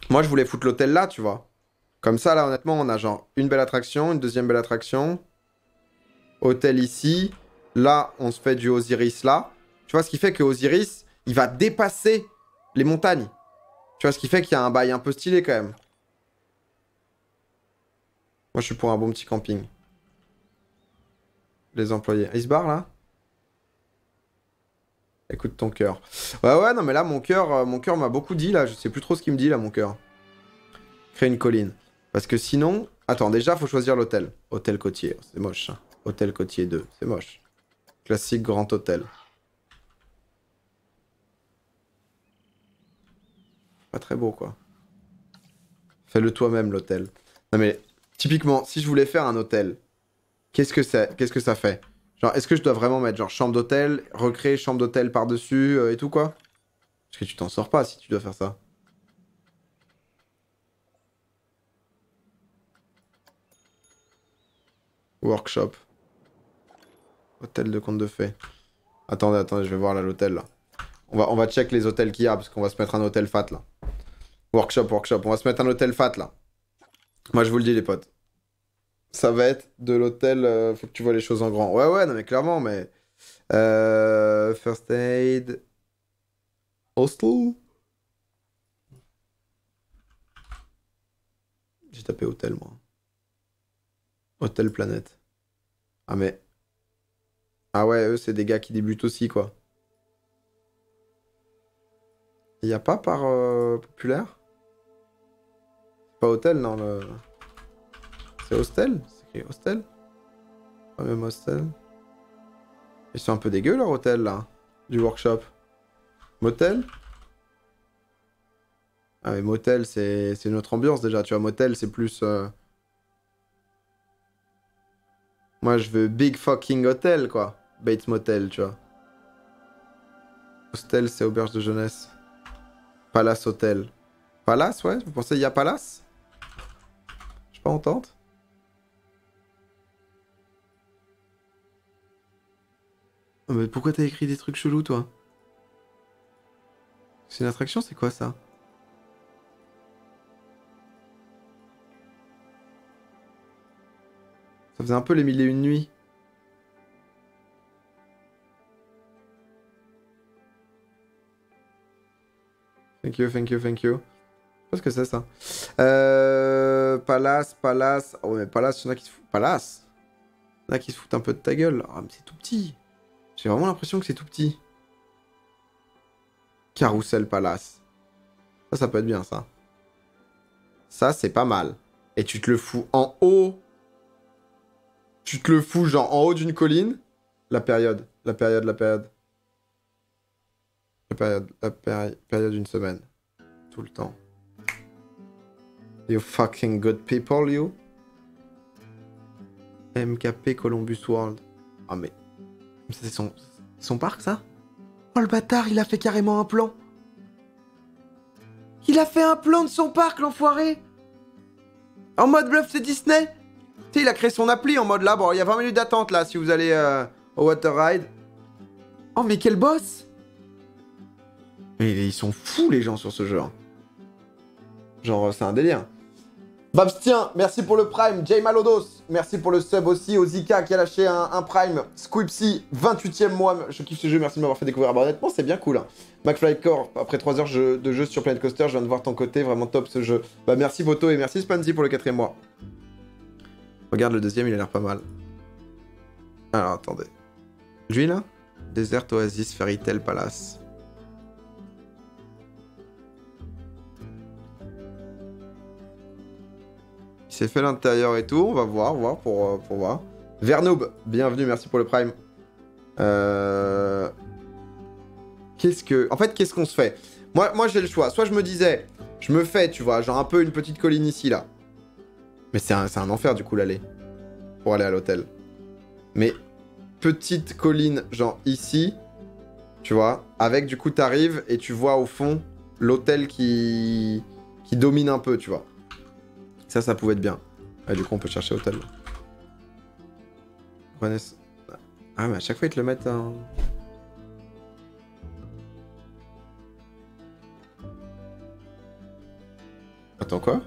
Moi, je voulais foutre l'hôtel là, tu vois. Comme ça, là, honnêtement, on a genre une belle attraction, une deuxième belle attraction. Hôtel ici. Là, on se fait du Osiris là. Tu vois, ce qui fait que Osiris, il va dépasser les montagnes. Tu vois, ce qui fait qu'il y a un bail un peu stylé quand même. Moi, je suis pour un bon petit camping. Les employés. Ils se barrent là? Écoute ton cœur. Ouais, ouais, non, mais là, mon cœur m'a beaucoup dit là. Je sais plus trop ce qu'il me dit là, mon cœur. Créer une colline. Parce que sinon. Attends, déjà, faut choisir l'hôtel. Hôtel côtier. C'est moche, ça. Hôtel côtier 2. C'est moche. Classique grand hôtel. Pas très beau, quoi. Fais-le toi-même, l'hôtel. Non, mais typiquement, si je voulais faire un hôtel, qu'est-ce que c'est? Qu'est-ce que ça fait? Genre, est-ce que je dois vraiment mettre genre chambre d'hôtel, recréer chambre d'hôtel par-dessus et tout, quoi? Parce que tu t'en sors pas si tu dois faire ça. Workshop. Hôtel de conte de fées. Attendez, attendez, je vais voir là l'hôtel, là. On va check les hôtels qu'il y a, parce qu'on va se mettre un hôtel fat, là. Workshop, workshop. On va se mettre un hôtel fat, là. Moi, je vous le dis, les potes. Ça va être de l'hôtel. Faut que tu vois les choses en grand. Ouais, ouais, non, mais clairement, mais. First aid. Hostel. J'ai tapé hôtel, moi. Hôtel Planète. Ah, mais. Ah, ouais, eux, c'est des gars qui débutent aussi, quoi. Y a pas par populaire? Pas hôtel, non, le. C'est hostel? C'est écrit hostel? Pas même hostel. Ils sont un peu dégueux, leur hôtel, là. Du workshop. Motel? Ah, mais motel, c'est une autre ambiance, déjà. Tu vois, motel, c'est plus. Moi, je veux big fucking hotel, quoi. Bates Motel, tu vois. Hostel, c'est auberge de jeunesse. Palace Hotel. Palace, ouais? Vous pensez qu'il y a Palace? Je sais pas, on tente. Oh, mais pourquoi t'as écrit des trucs chelous, toi? C'est une attraction, c'est quoi ça? Ça faisait un peu les mille et une nuits. Thank you, thank you, thank you. Je sais pas ce que c'est ça. Palace, Palace. Oh, mais Palace, il y en a qui se foutent. Palace? Il y en a qui se foutent un peu de ta gueule. Ah, mais c'est tout petit. J'ai vraiment l'impression que c'est tout petit. Carousel Palace. Ça peut être bien, ça. Ça, c'est pas mal. Et tu te le fous en haut. Tu te le fous, genre, en haut d'une colline. La période, la période, la période. La période, période d'une semaine. Tout le temps. You fucking good people, you. MKP Columbus World. Ah, mais. C'est son parc, ça? Oh, le bâtard, il a fait carrément un plan. Il a fait un plan de son parc, l'enfoiré. En mode bluff, c'est Disney. Tu sais, il a créé son appli en mode là. Bon, il y a 20 minutes d'attente là si vous allez au Water Ride. Oh, mais quel boss! Mais ils sont fous, les gens, sur ce jeu. Hein. Genre, c'est un délire. Babstien, merci pour le Prime. Jay Malodos, merci pour le sub aussi. Ozika qui a lâché un Prime. Squipsy, 28e mois. Je kiffe ce jeu, merci de m'avoir fait découvrir. Bah, honnêtement, c'est bien cool. Hein. McFly Corp, après 3 heures de jeu sur Planet Coaster, je viens de voir ton côté. Vraiment top ce jeu. Bah, merci Voto et merci Spansy pour le 4e mois. Regarde le deuxième, il a l'air pas mal. Alors, attendez. Lui, là? Desert Oasis Fairy Tale Palace. Il s'est fait l'intérieur et tout. On va voir pour voir. Vernoob, bienvenue, merci pour le Prime. En fait, qu'est-ce qu'on se fait? Moi j'ai le choix. Soit je me disais, je me fais, tu vois, genre un peu une petite colline ici, là. Mais c'est un enfer, du coup, l'aller. Pour aller à l'hôtel. Mais petite colline, genre ici, tu vois, avec du coup, t'arrives et tu vois au fond l'hôtel qui domine un peu, tu vois. Ça pouvait être bien. Ah, du coup, on peut chercher hôtel. Ah, mais à chaque fois, ils te le mettent en... Attends, quoi?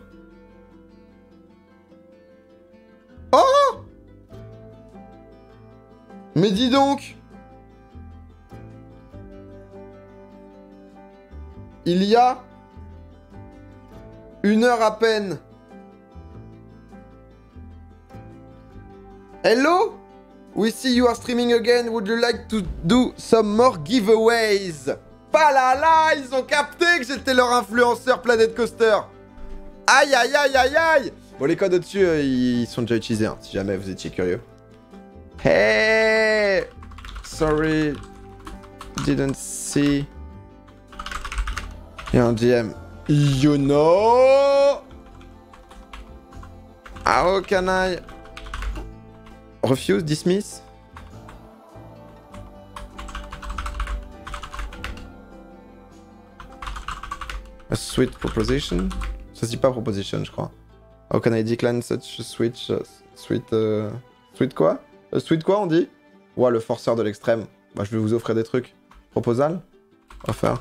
Oh! Mais dis donc! Il y a 1 heure à peine. Hello? We see you are streaming again. Would you like to do some more giveaways? Pas là là, ils ont capté que j'étais leur influenceur Planet Coaster. Aïe aïe aïe aïe aïe. Bon, les codes au-dessus, ils sont déjà utilisés, hein, si jamais vous étiez curieux. Hey! Sorry. Didn't see. Il y a un DM. You know? How can I refuse, dismiss? A sweet proposition? Ça se dit pas proposition, je crois. How can I decline such a sweet... sweet quoi? Sweet quoi, on dit? Ouais, le forceur de l'extrême. Bah, je vais vous offrir des trucs. Proposal? Offer.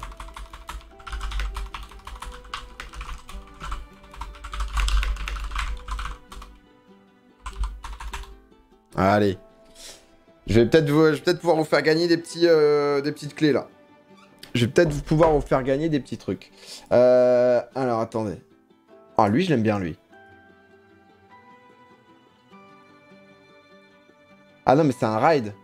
Allez. Je vais peut-être pouvoir vous faire gagner des petites clés, là. Je vais peut-être pouvoir vous faire gagner des petits trucs. Alors, attendez. Ah, lui, je l'aime bien, lui. Ah non, mais c'est un ride.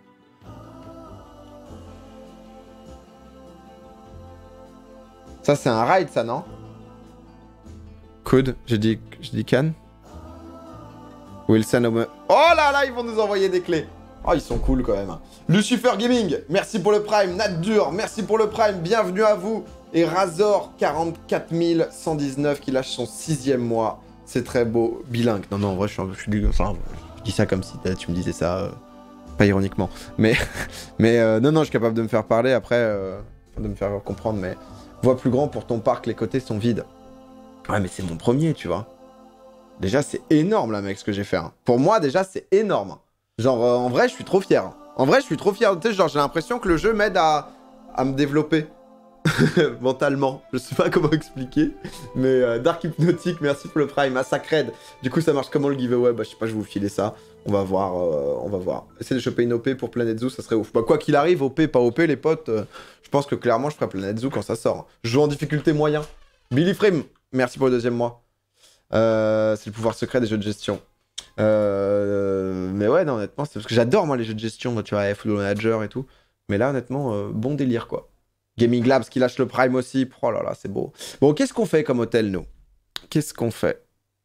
Ça, c'est un ride, ça, non? Could. J'ai dit can. Will send a... Oh là là, ils vont nous envoyer des clés. Oh, ils sont cool, quand même. Lucifer Gaming, merci pour le Prime. Nature, merci pour le Prime. Bienvenue à vous. Et Razor, 44 119, qui lâche son 6e mois. C'est très beau. Bilingue. Non, non, en vrai, je dis ça comme si tu me disais ça... Pas ironiquement. Mais non, non, je suis capable de me faire parler après, de me faire comprendre, mais... Vois plus grand pour ton parc, les côtés sont vides. Ouais, mais c'est mon premier, tu vois. Déjà, c'est énorme, là, mec, ce que j'ai fait. Hein. Pour moi, déjà, c'est énorme. Genre, en vrai, je suis trop fier. En vrai, je suis trop fier. Tu sais, genre, j'ai l'impression que le jeu m'aide à me développer. Mentalement. Je sais pas comment expliquer. Mais Dark Hypnotic, merci pour le Prime. Massacred. Du coup, ça marche comment le giveaway? Bah, je sais pas, je vais vous filer ça. On va voir. On va voir. Essayer de choper une OP pour Planet Zoo, ça serait ouf. Bah, quoi qu'il arrive, OP, pas OP, les potes, je pense que clairement, je ferai Planet Zoo quand ça sort. Je joue en difficulté moyen. Billy Frame, merci pour le 2e mois. C'est le pouvoir secret des jeux de gestion. Mais ouais, non, honnêtement, c'est parce que j'adore, moi, les jeux de gestion. Moi, tu vois, Football Manager et tout. Mais là, honnêtement, bon délire, quoi. Gaming Labs qui lâche le Prime aussi. Oh là là, c'est beau. Bon, qu'est-ce qu'on fait comme hôtel, nous? Qu'est-ce qu'on fait?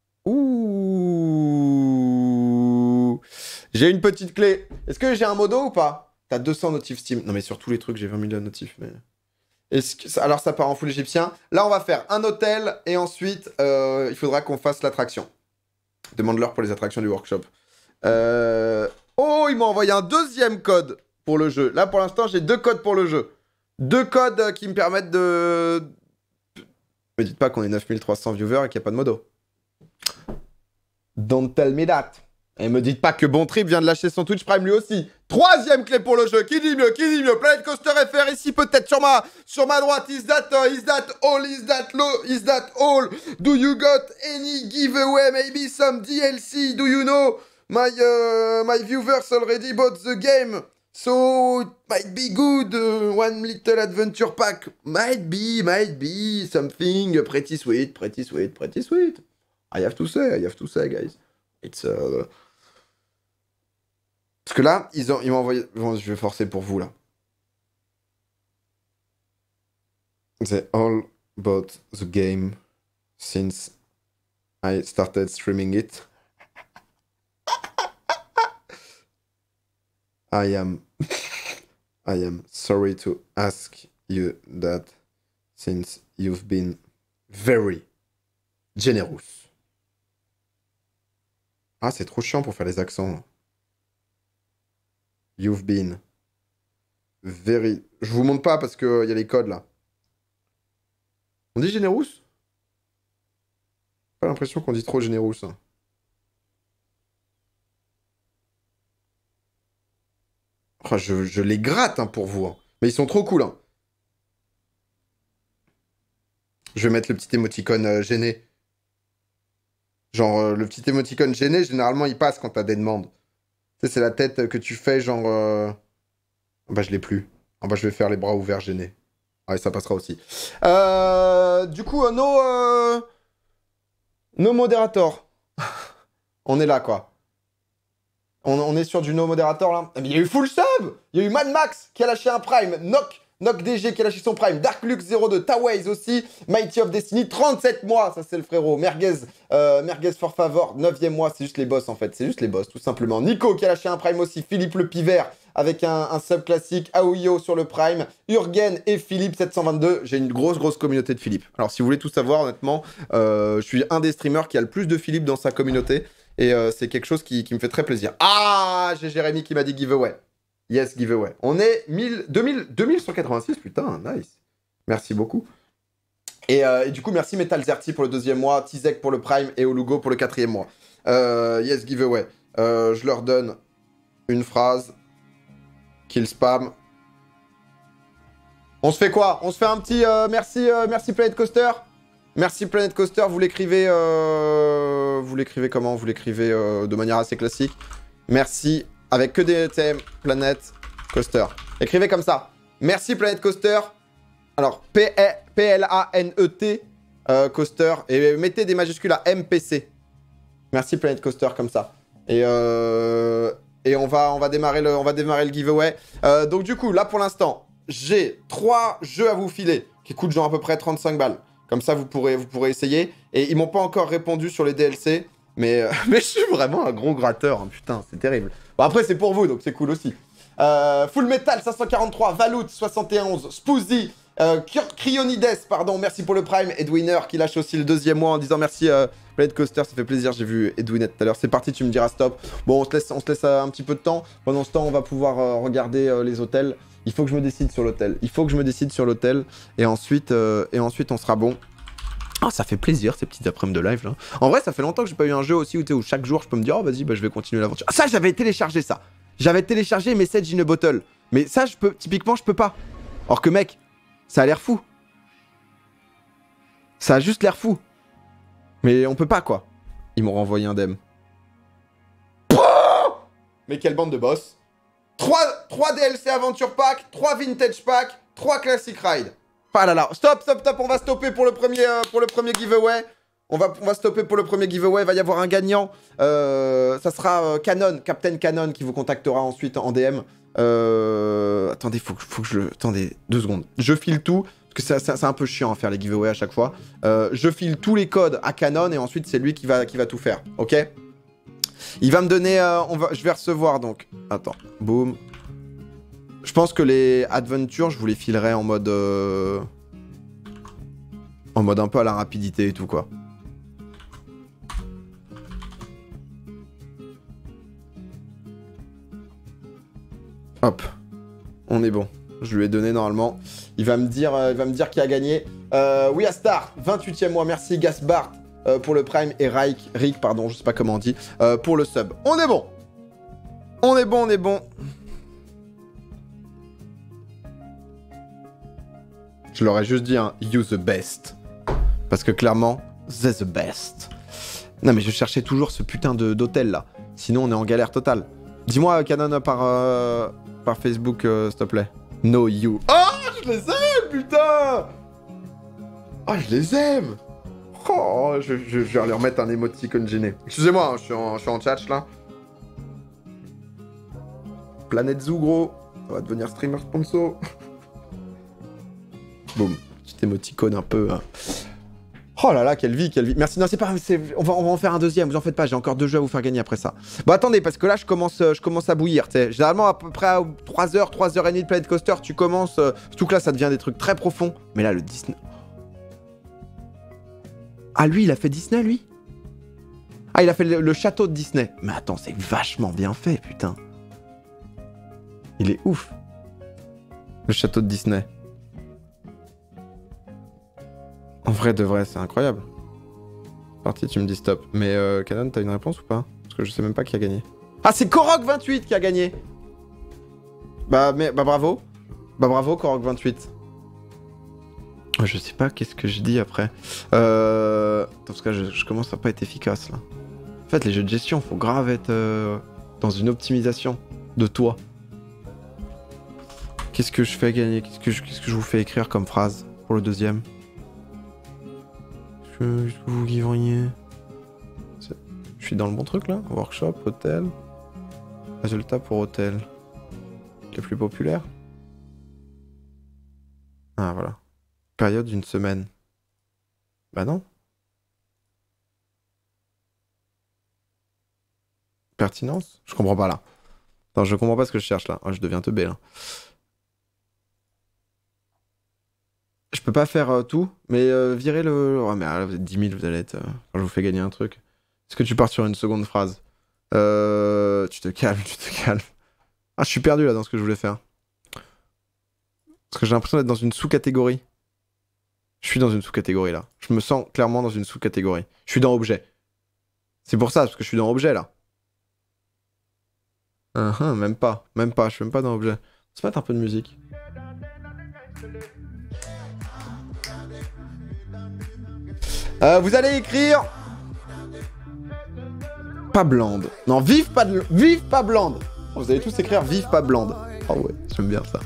Ouh. J'ai une petite clé. Est-ce que j'ai un modo ou pas? T'as 200 notifs Steam. Non, mais sur tous les trucs, j'ai 20 000 notifs. Mais... Alors, ça part en full égyptien. Là, on va faire un hôtel et ensuite, il faudra qu'on fasse l'attraction. Demande-leur pour les attractions du workshop. Oh, ils m'ont envoyé un 2e code pour le jeu. Là, pour l'instant, j'ai 2 codes pour le jeu. 2 codes qui me permettent de... Me dites pas qu'on est 9300 viewers et qu'il n'y a pas de modo. Don't tell me that. Et me dites pas que Bon Trip vient de lâcher son Twitch Prime lui aussi. 3e clé pour le jeu. Qui dit mieux? Qui dit mieux? Planet Coaster FR ici peut-être sur ma droite. Is that all? Is that low? Is that all? Do you got any giveaway? Maybe some DLC? Do you know? My viewers already bought the game. So it might be good. One little adventure pack. Might be something pretty sweet. I have to say, guys. It's Parce que là, ils m'ont envoyé... Bon, je vais forcer pour vous, là. They all bought the game since I started streaming it. I am sorry to ask you that since you've been very generous. Ah, c'est trop chiant pour faire les accents. You've been very... Je vous montre pas parce qu'il y a les codes là. On dit générous? Pas l'impression qu'on dit trop générous. Hein. Oh, je les gratte hein, pour vous. Hein. Mais ils sont trop cool. Hein. Je vais mettre le petit émoticône gêné. Genre, le petit émoticône gêné, généralement, il passe quand t'as des demandes. Tu sais, c'est la tête que tu fais, genre... Bah, je l'ai plus. Ah bah, je vais faire les bras ouverts gênés. Ouais, ça passera aussi. Du coup, nos modérateurs. On est là, quoi. On est sur du no modérateur, là. Mais il y a eu Full Sub. Il y a eu Mad Max qui a lâché un Prime. Nock DG qui a lâché son Prime. Dark Lux 02. Taways aussi. Mighty of Destiny. 37 mois. Ça, c'est le frérot. Merguez for Favor. 9e mois. C'est juste les boss, en fait. C'est juste les boss, tout simplement. Nico qui a lâché un Prime aussi. Philippe le Pivert avec un sub classique. Aoyo sur le Prime. Urgen et Philippe 722. J'ai une grosse communauté de Philippe. Alors, si vous voulez tout savoir, honnêtement, je suis un des streamers qui a le plus de Philippe dans sa communauté. Et c'est quelque chose qui me fait très plaisir. Ah, j'ai Jérémy qui m'a dit giveaway. Yes, giveaway. On est 2186, putain, nice. Merci beaucoup. Et du coup, merci Metal Zerti pour le 2e mois, Tizek pour le Prime et Olugo pour le 4e mois. Yes, giveaway. Je leur donne une phrase. Kill spam. On se fait quoi? On se fait un petit merci Planet Coaster. Merci Planet Coaster, vous l'écrivez comment? Vous l'écrivez de manière assez classique. Merci, avec que des thèmes, Planet Coaster. Écrivez comme ça. Merci Planet Coaster. Alors, P-L-A-N-E-T Coaster. Et mettez des majuscules à MPC. Merci Planet Coaster, comme ça. Et on va démarrer le giveaway. Donc du coup, là pour l'instant, j'ai 3 jeux à vous filer qui coûtent genre à peu près 35 balles. Comme ça, vous pourrez essayer. Et ils m'ont pas encore répondu sur les DLC. Mais je suis vraiment un gros gratteur. Hein. Putain, c'est terrible. Bon, après, c'est pour vous, donc c'est cool aussi. Full Metal 543, Valout 71, Spoozy, Cryonides, pardon, merci pour le Prime. Edwiner qui lâche aussi le 2e mois en disant merci Planet Coaster, ça fait plaisir. J'ai vu Edwiner tout à l'heure. C'est parti, tu me diras stop. Bon, on se laisse un petit peu de temps. Pendant ce temps, on va pouvoir regarder les hôtels. Il faut que je me décide sur l'hôtel. Et ensuite, on sera bon. Ah, ça fait plaisir ces petites après-midi de live là. En vrai, ça fait longtemps que j'ai pas eu un jeu aussi où chaque jour je peux me dire, oh vas-y, bah, je vais continuer l'aventure. Ah, ça, j'avais téléchargé ça. J'avais téléchargé Message in a Bottle. Mais ça, typiquement, je peux pas. Or que mec, ça a l'air fou. Ça a juste l'air fou. Mais on peut pas quoi. Ils m'ont renvoyé un dem. Mais quelle bande de boss. 3 DLC Aventure Pack, 3 Vintage Pack, 3 Classic Ride. Ah là là, stop, on va stopper pour le premier giveaway. On va stopper pour le premier giveaway, il va y avoir un gagnant. Ça sera Captain Cannon qui vous contactera ensuite en DM. Attendez, faut que je... Attendez, 2 secondes. Je file tout, parce que c'est un peu chiant à faire les giveaways à chaque fois. Je file tous les codes à Cannon et ensuite c'est lui qui va tout faire, ok? Il va me donner... je vais recevoir donc... Attends, boum. Je pense que les Adventures, je vous les filerai en mode... En mode un peu à la rapidité et tout, quoi. Hop. On est bon. Je lui ai donné normalement. Il va me dire qui a gagné. We Are Star, 28e mois. Merci Gasbart pour le Prime et Rick, pardon, je sais pas comment on dit, pour le sub. On est bon. On est bon. Je leur ai juste dit un you the best. Parce que clairement, c'est the best. Non mais je cherchais toujours ce putain d'hôtel là. Sinon on est en galère totale. Dis-moi Canon par Facebook s'il te plaît. No you. Oh je les aime putain. Oh je les aime. Oh je vais leur remettre un émoticône gêné. Excusez-moi, hein, je suis en chat là. Planète Zoo gros. Ça va devenir streamer sponsor. Boum, petit émoticône un peu... Oh là là, quelle vie. Merci, non, c'est pas... On va en faire un deuxième, vous en faites pas, j'ai encore 2 jeux à vous faire gagner après ça. Bon, attendez, parce que là, je commence à bouillir, tu sais. Généralement, à peu près à 3h30 de Planet Coaster, tu commences... surtout que là, ça devient des trucs très profonds. Mais là, le Disney... Ah, lui, il a fait Disney, lui? Ah, il a fait le château de Disney. Mais attends, c'est vachement bien fait, putain. Il est ouf. Le château de Disney. En vrai de vrai, c'est incroyable. Parti, tu me dis stop. Mais Canon, t'as une réponse ou pas? Parce que je sais même pas qui a gagné. Ah, c'est Korok28 qui a gagné. Bah bravo. Bah bravo, Korok28. Je sais pas qu'est-ce que je dis après. Attends, parce que là, je commence à pas être efficace là. En fait, les jeux de gestion, faut grave être dans une optimisation de toi. Qu'est-ce que je fais gagner? Qu'est-ce que je vous fais écrire comme phrase pour le deuxième? Qu'est-ce que vous livriez? Je suis dans le bon truc là? Workshop, hôtel. Résultat pour hôtel. Les plus populaires? Ah voilà. Période d'une semaine. Bah non. Pertinence? Je comprends pas là. Non, je comprends pas ce que je cherche là. Oh, je deviens teubé là. Je peux pas faire tout, mais virer le... Oh mais là, vous êtes 10 000, vous allez être... quand je vous fais gagner un truc. Est-ce que tu pars sur une seconde phrase? Tu te calmes, tu te calmes. Ah, je suis perdu là dans ce que je voulais faire. Parce que j'ai l'impression d'être dans une sous-catégorie. Je suis dans une sous-catégorie là. Je me sens clairement dans une sous-catégorie. Je suis dans objet. C'est pour ça, parce que je suis dans objet là. Même pas. Même pas. Je suis même pas dans objet. On se mettre un peu de musique. Vous allez écrire... Pas blande. Non, vive pas blande. Vous allez tous écrire vive pas blande. Oh ouais, j'aime bien ça.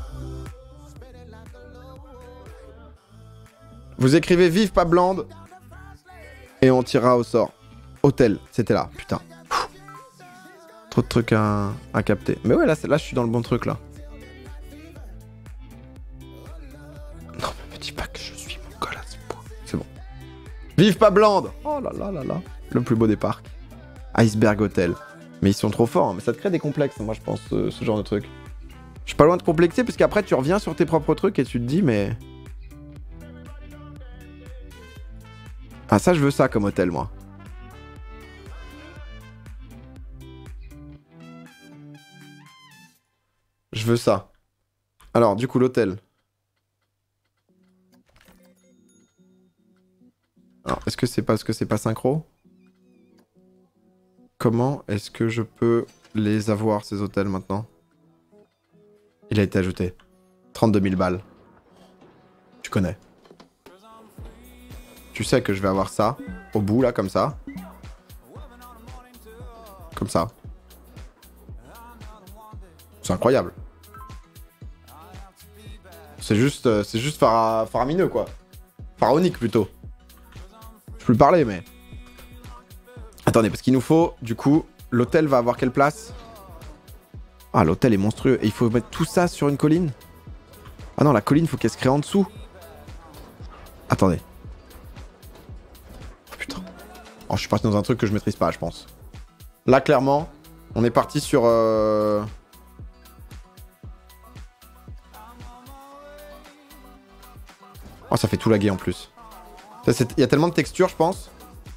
Vous écrivez vive pas blande. Et on tirera au sort. Hôtel, c'était là, putain. Trop de trucs à capter. Mais ouais, là, je suis dans le bon truc, là. Non, mais me dis pas que je suis mon goal à ce point. C'est bon. Vive pas blande. Oh là là là là. Le plus beau des parcs. Iceberg Hotel. Mais ils sont trop forts, hein. Mais ça te crée des complexes, moi, je pense, ce genre de truc. Je suis pas loin de complexer, parce qu'après, tu reviens sur tes propres trucs et tu te dis, mais... Ah, ça, je veux ça comme hôtel, moi. Je veux ça. Alors, du coup, l'hôtel. Alors, est-ce que c'est parce que c'est pas synchro? Comment est-ce que je peux les avoir, ces hôtels, maintenant? Il a été ajouté. 32 000 balles. Tu connais. Tu sais que je vais avoir ça, au bout, là, comme ça. Comme ça. C'est incroyable. C'est juste faramineux, quoi. Pharaonique, plutôt. Je peux le parler, mais... Attendez, parce qu'il nous faut, du coup, l'hôtel va avoir quelle place? Ah, l'hôtel est monstrueux. Et il faut mettre tout ça sur une colline? Ah non, la colline, faut qu'elle se crée en dessous. Attendez. Oh, putain. Oh, je suis parti dans un truc que je maîtrise pas, je pense. Là, clairement, on est parti sur... Oh, ça fait tout laguer en plus. Il y a tellement de textures, je pense.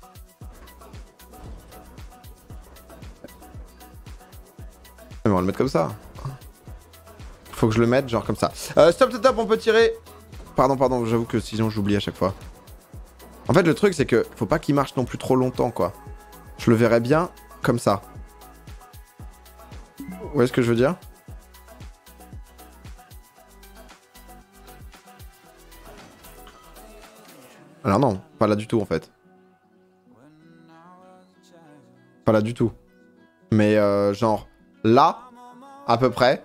Mais on va le mettre comme ça. Faut que je le mette genre comme ça. Stop, stop, on peut tirer. Pardon, j'avoue que sinon j'oublie à chaque fois. En fait, le truc, c'est que faut pas qu'il marche non plus trop longtemps, quoi. Je le verrais bien comme ça. Vous voyez ce que je veux dire? Alors non, pas là du tout, en fait. Pas là du tout. Mais genre... Là, à peu près.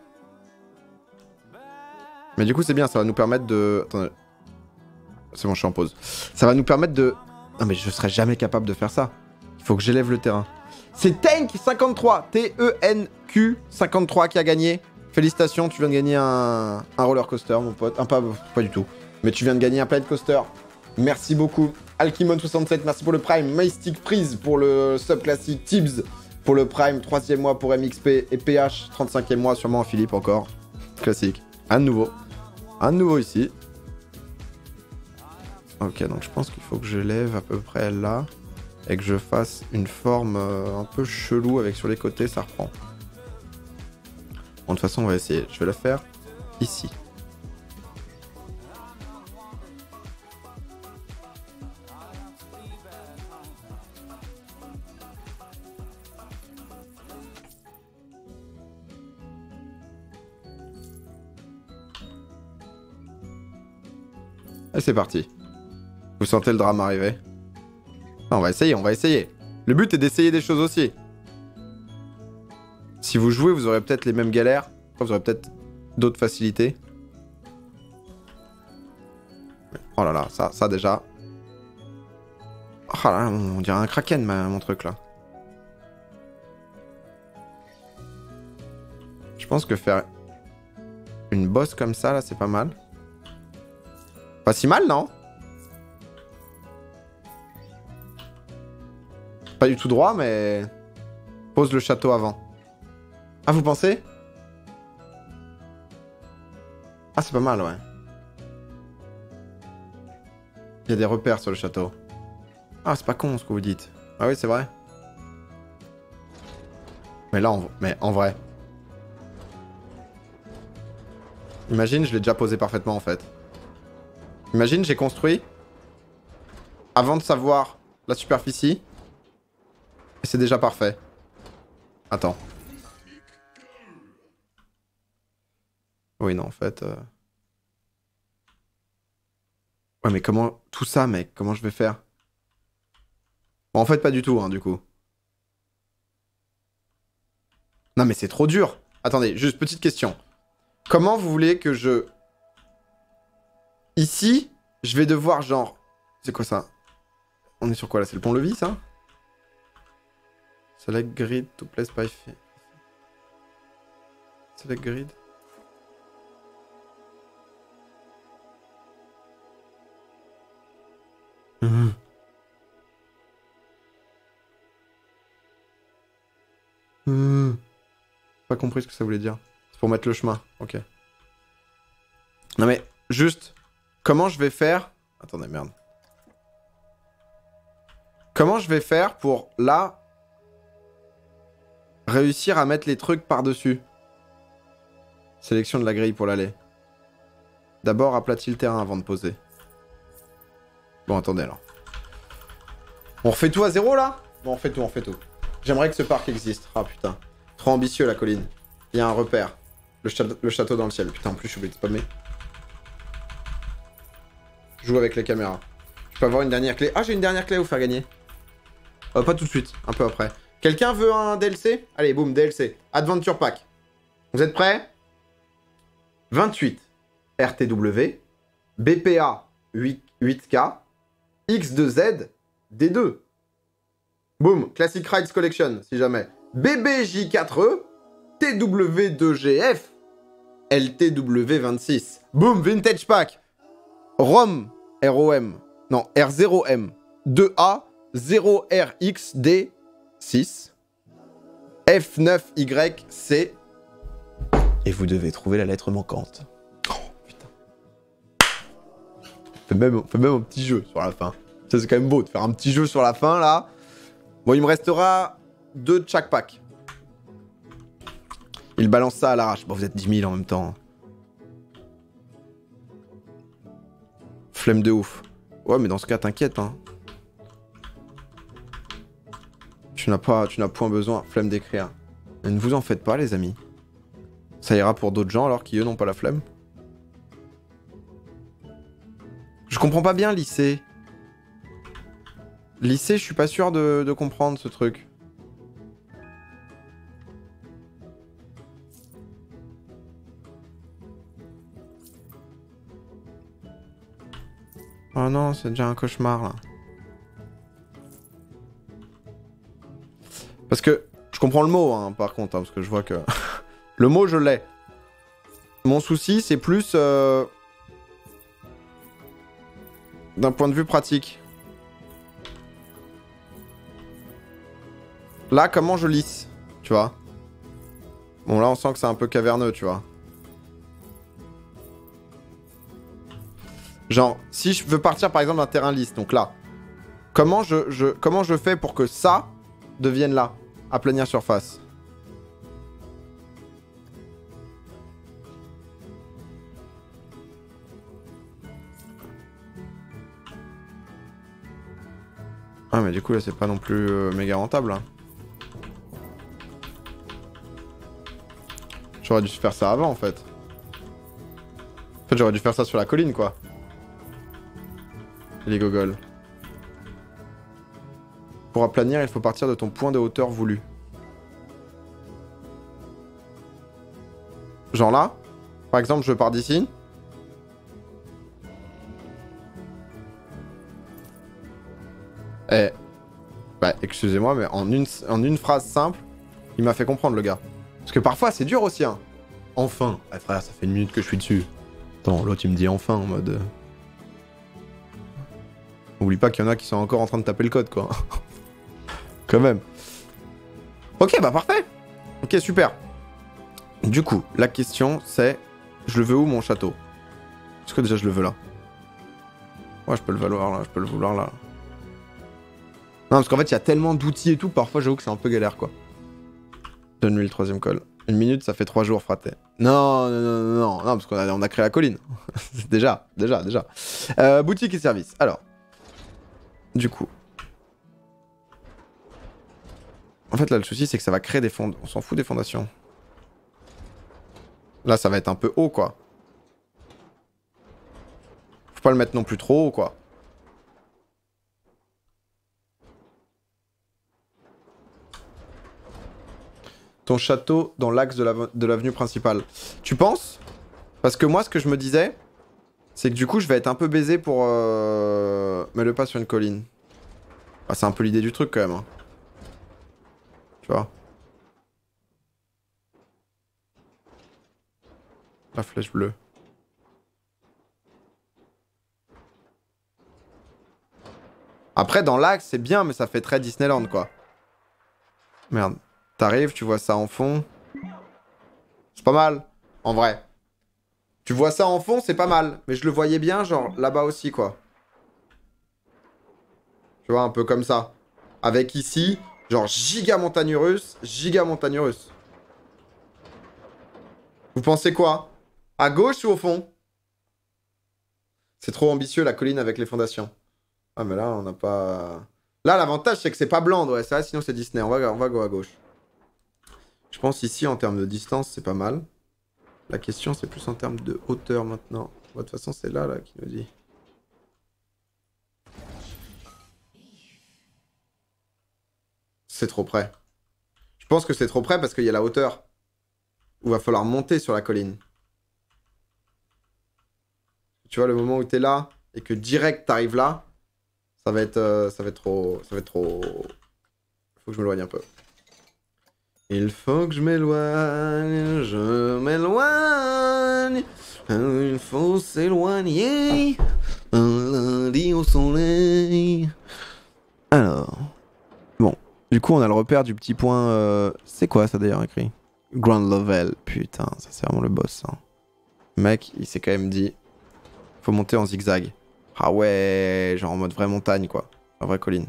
Mais du coup, c'est bien, ça va nous permettre de... Attendez. C'est bon, je suis en pause. Ça va nous permettre de... Non, mais je serais jamais capable de faire ça. Il faut que j'élève le terrain. C'est Tank53, T-E-N-Q 53 qui a gagné. Félicitations, tu viens de gagner un roller coaster, mon pote. Pas du tout. Mais tu viens de gagner un Planet Coaster. Merci beaucoup. Alkimon67, merci pour le Prime. Mystic Freeze pour le sub classique. Tibbs pour le Prime, 3e mois pour MXP et PH, 35e mois, sûrement Philippe encore. Classique. Un de nouveau ici. Ok, donc je pense qu'il faut que je lève à peu près là. Et que je fasse une forme un peu chelou avec sur les côtés, ça reprend. Bon, de toute façon, on va essayer. Je vais la faire ici. Et c'est parti. Vous sentez le drame arriver? Non, on va essayer, on va essayer. Le but est d'essayer des choses aussi. Si vous jouez, vous aurez peut-être les mêmes galères. Vous aurez peut-être d'autres facilités. Oh là là, ça déjà. Oh là là, on dirait un kraken, mon truc là. Je pense que faire une bosse comme ça, là, c'est pas mal. Pas si mal, non? Pas du tout droit, mais... Pose le château avant. Ah, vous pensez? Ah, c'est pas mal, ouais. Il y a des repères sur le château. Ah, c'est pas con ce que vous dites. Ah oui, c'est vrai. Mais là, en vrai. Imagine, je l'ai déjà posé parfaitement, en fait. Imagine, j'ai construit avant de savoir la superficie. Et c'est déjà parfait. Attends. Oui, non, en fait... Ouais, mais comment... Tout ça, mec, comment je vais faire? Bon, en fait, pas du tout, hein, du coup. Non, mais c'est trop dur. Attendez, juste petite question. Comment vous voulez que je... Ici, je vais devoir, genre... C'est quoi, ça? On est sur quoi, là? C'est le pont-levis, ça? Select grid to place by... Select grid... Pas compris ce que ça voulait dire. C'est pour mettre le chemin, ok. Non mais, juste, comment je vais faire... Attendez, merde. Comment je vais faire pour, là, réussir à mettre les trucs par-dessus? Sélection de la grille pour l'aller. D'abord, aplatis le terrain avant de poser. Bon, attendez alors. On refait tout à zéro, là? Bon, on fait tout, on fait tout. J'aimerais que ce parc existe. Ah, putain. Trop ambitieux, la colline. Il y a un repère. Le château dans le ciel. Putain, en plus, je suis obligé de spammer. Je joue avec les caméras. Je peux avoir une dernière clé. Ah, j'ai une dernière clé à vous faire gagner. Pas tout de suite, un peu après. Quelqu'un veut un DLC? Allez, boum, DLC. Adventure Pack. Vous êtes prêts? 28. RTW. BPA 8K. X2Z. D2. Boum, Classic Rides Collection, si jamais. BBJ4E. TW2GF. LTW26. Boum, Vintage Pack. ROM. ROM. Non, R0M. 2A. 0RXD6. F9YC. Et vous devez trouver la lettre manquante. Oh, putain. On fait même un petit jeu sur la fin. Ça, c'est quand même beau de faire un petit jeu sur la fin, là. Bon, il me restera 2 de chaque pack. Il balance ça à l'arrache. Bon, vous êtes 10 000 en même temps. Flemme de ouf. Ouais, mais dans ce cas, t'inquiète, hein. Tu n'as point besoin. Flemme d'écrire. Ne vous en faites pas, les amis. Ça ira pour d'autres gens, alors qui, eux, n'ont pas la flemme. Je comprends pas bien, lycée. Lycée, je suis pas sûr de comprendre ce truc. Oh non, c'est déjà un cauchemar, là. Parce que je comprends le mot, hein, par contre, hein, parce que je vois que... le mot, je l'ai. Mon souci, c'est plus... d'un point de vue pratique. Là, comment je lisse, tu vois? Bon, là, on sent que c'est un peu caverneux, tu vois. Genre, si je veux partir, par exemple, d'un terrain lisse, donc là, comment je fais pour que ça devienne là, aplanir surface? Ah, mais du coup, là, c'est pas non plus méga rentable, hein. J'aurais dû faire ça avant, en fait. En fait, j'aurais dû faire ça sur la colline, quoi. Les gogoles. Pour aplanir, il faut partir de ton point de hauteur voulu. Genre là, par exemple, je pars d'ici. Eh, bah excusez-moi, mais en une phrase simple, il m'a fait comprendre le gars. Parce que parfois c'est dur aussi, hein. Enfin, ah, frère, ça fait 1 minute que je suis dessus. Attends, l'autre il me dit enfin en mode... Oublie pas qu'il y en a qui sont encore en train de taper le code, quoi. Quand même. Ok, bah parfait. Ok, super. Du coup, la question c'est... Je le veux où mon château? Est-ce que déjà je le veux là? Ouais, je peux le valoir là, je peux le vouloir là. Non, parce qu'en fait, il y a tellement d'outils et tout, parfois j'avoue que c'est un peu galère, quoi. Donne-lui le 3ème col. 1 minute, ça fait 3 jours, fraté. Non, non, non, non, non, parce qu'on a créé la colline. déjà. Boutique et service. Alors. Du coup. En fait, là, le souci, c'est que ça va créer des fonds. On s'en fout des fondations. Là, ça va être un peu haut, quoi. Faut pas le mettre non plus trop haut, quoi. Ton château dans l'axe de l'avenue principale. Tu penses? Parce que moi, ce que je me disais, c'est que du coup, je vais être un peu baisé pour... Mets-le pas sur une colline. Ah, c'est un peu l'idée du truc, quand même. Hein. Tu vois? La flèche bleue. Après, dans l'axe, c'est bien, mais ça fait très Disneyland, quoi. Merde. T'arrives, tu vois ça en fond. C'est pas mal, en vrai. Tu vois ça en fond, c'est pas mal. Mais je le voyais bien, genre, là-bas aussi, quoi. Tu vois, un peu comme ça. Avec ici, genre, giga montagne russe, giga montagne russe. Vous pensez quoi? À gauche ou au fond? C'est trop ambitieux, la colline avec les fondations. Ah, mais là, on n'a pas... Là, l'avantage, c'est que c'est pas blanc, ouais, ça, sinon c'est Disney. On va go à gauche. Je pense ici, en termes de distance, c'est pas mal. La question, c'est plus en termes de hauteur maintenant. De toute façon, c'est là qui nous dit. C'est trop près. Je pense que c'est trop près parce qu'il y a la hauteur. Où il va falloir monter sur la colline. Tu vois, le moment où t'es là et que direct t'arrives là, ça va être trop... Ça va être trop... Faut que je m'éloigne un peu. Il faut que je m'éloigne, je m'éloigne. Il faut s'éloigner. Un lundi au soleil. Alors. Bon. Du coup, on a le repère du petit point... C'est quoi ça d'ailleurs écrit? Ground level. Putain, ça c'est vraiment le boss. Hein. Le mec, il s'est quand même dit... Faut monter en zigzag. Ah ouais, genre en mode vraie montagne quoi. En vraie colline.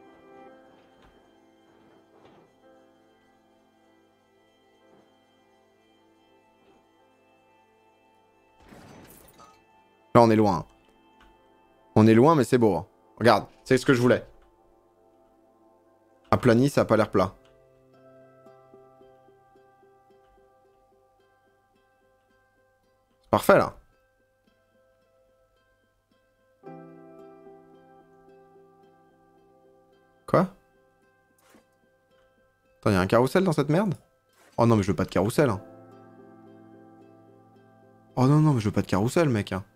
Là, on est loin. On est loin, mais c'est beau. Hein. Regarde, c'est ce que je voulais. Aplani, ça a pas l'air plat. C'est parfait, là. Quoi? Attends, y'a un carrousel dans cette merde? Oh non, mais je veux pas de carrousel. Hein. Oh non, non, mais je veux pas de carrousel, mec. Hein.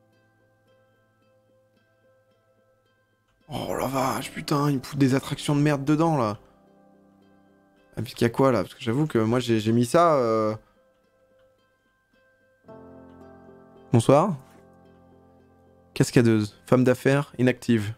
Oh la vache, putain, il me fout des attractions de merde dedans, là. Ah, puisqu'il y a quoi, là? Parce que j'avoue que moi, j'ai mis ça... Bonsoir. Cascadeuse. Femme d'affaires, inactive.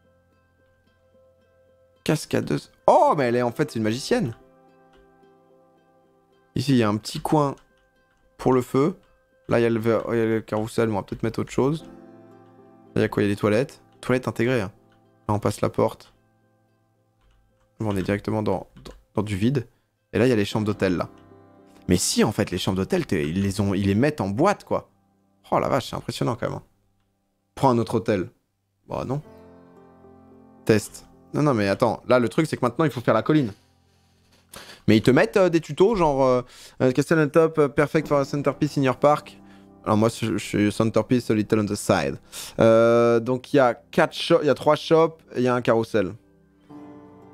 Cascadeuse. Oh, mais elle est en fait, c'est une magicienne. Ici, il y a un petit coin pour le feu. Là, il y a le carrousel, on va peut-être mettre autre chose. Là, il y a quoi? Il y a des toilettes. Toilettes intégrées. Hein. Là, on passe la porte. On est directement dans du vide. Et là, il y a les chambres d'hôtel, là. Mais si, en fait, les chambres d'hôtel, ils les mettent en boîte, quoi. Oh la vache, c'est impressionnant, quand même. Hein. Prends un autre hôtel. Bah, non. Test. Non, non, mais attends. Là, le truc, c'est que maintenant, il faut faire la colline. Mais ils te mettent des tutos, genre Castle on top, perfect for a centerpiece in your park. Alors moi, je suis centerpiece a little on the side. Donc il y a 3 shops et il y a un carrousel.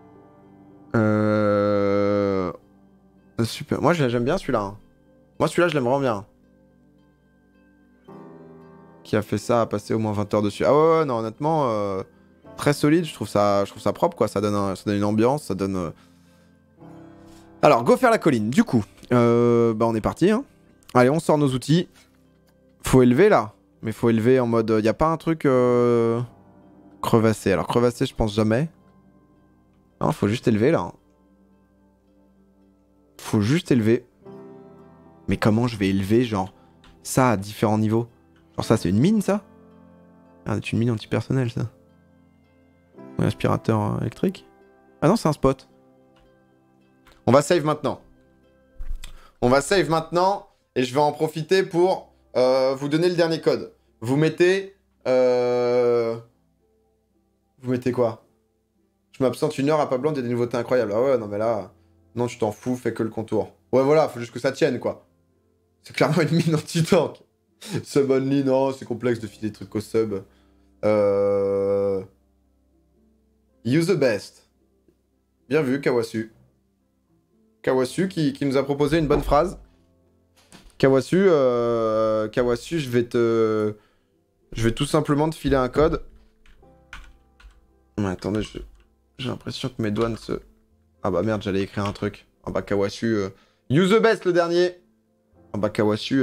Super. Moi, j'aime bien celui-là. Hein. Moi, celui-là, je l'aime vraiment bien. Qui a fait ça, a passé au moins 20 heures dessus. Ah ouais, non, honnêtement, très solide. Je trouve ça propre, quoi. Ça donne une ambiance, ça donne... Alors, go faire la colline. Du coup, bah, on est parti. Hein. Allez, on sort nos outils. Faut élever, là. Mais faut élever en mode... Y a pas un truc... crevassé. Alors, crevassé, je pense jamais. Non, faut juste élever, là. Faut juste élever. Mais comment je vais élever, genre, ça à différents niveaux? Genre ça, c'est une mine, ça? Ah, c'est une mine antipersonnelle, ça. Un aspirateur électrique? Ah non, c'est un spot. On va save maintenant. On va save maintenant. Et je vais en profiter pour vous donner le dernier code. Vous mettez... Vous mettez quoi? Je m'absente 1 heure à Pablo, il y a des nouveautés incroyables. Ah ouais, non mais là... Non, tu t'en fous, fais que le contour. Ouais, voilà, faut juste que ça tienne, quoi. C'est clairement une mine anti-tank. Sub only, non, c'est complexe de filer des trucs au sub. Use the best. Bien vu, Kawasu. Kawasu qui nous a proposé une bonne phrase. Kawasu, je vais tout simplement te filer un code. Mais attendez, j'ai l'impression que mes douanes se... Ah bah merde, j'allais écrire un truc. Ah bah Kawasu... Use the best, le dernier. Ah bah Kawasu...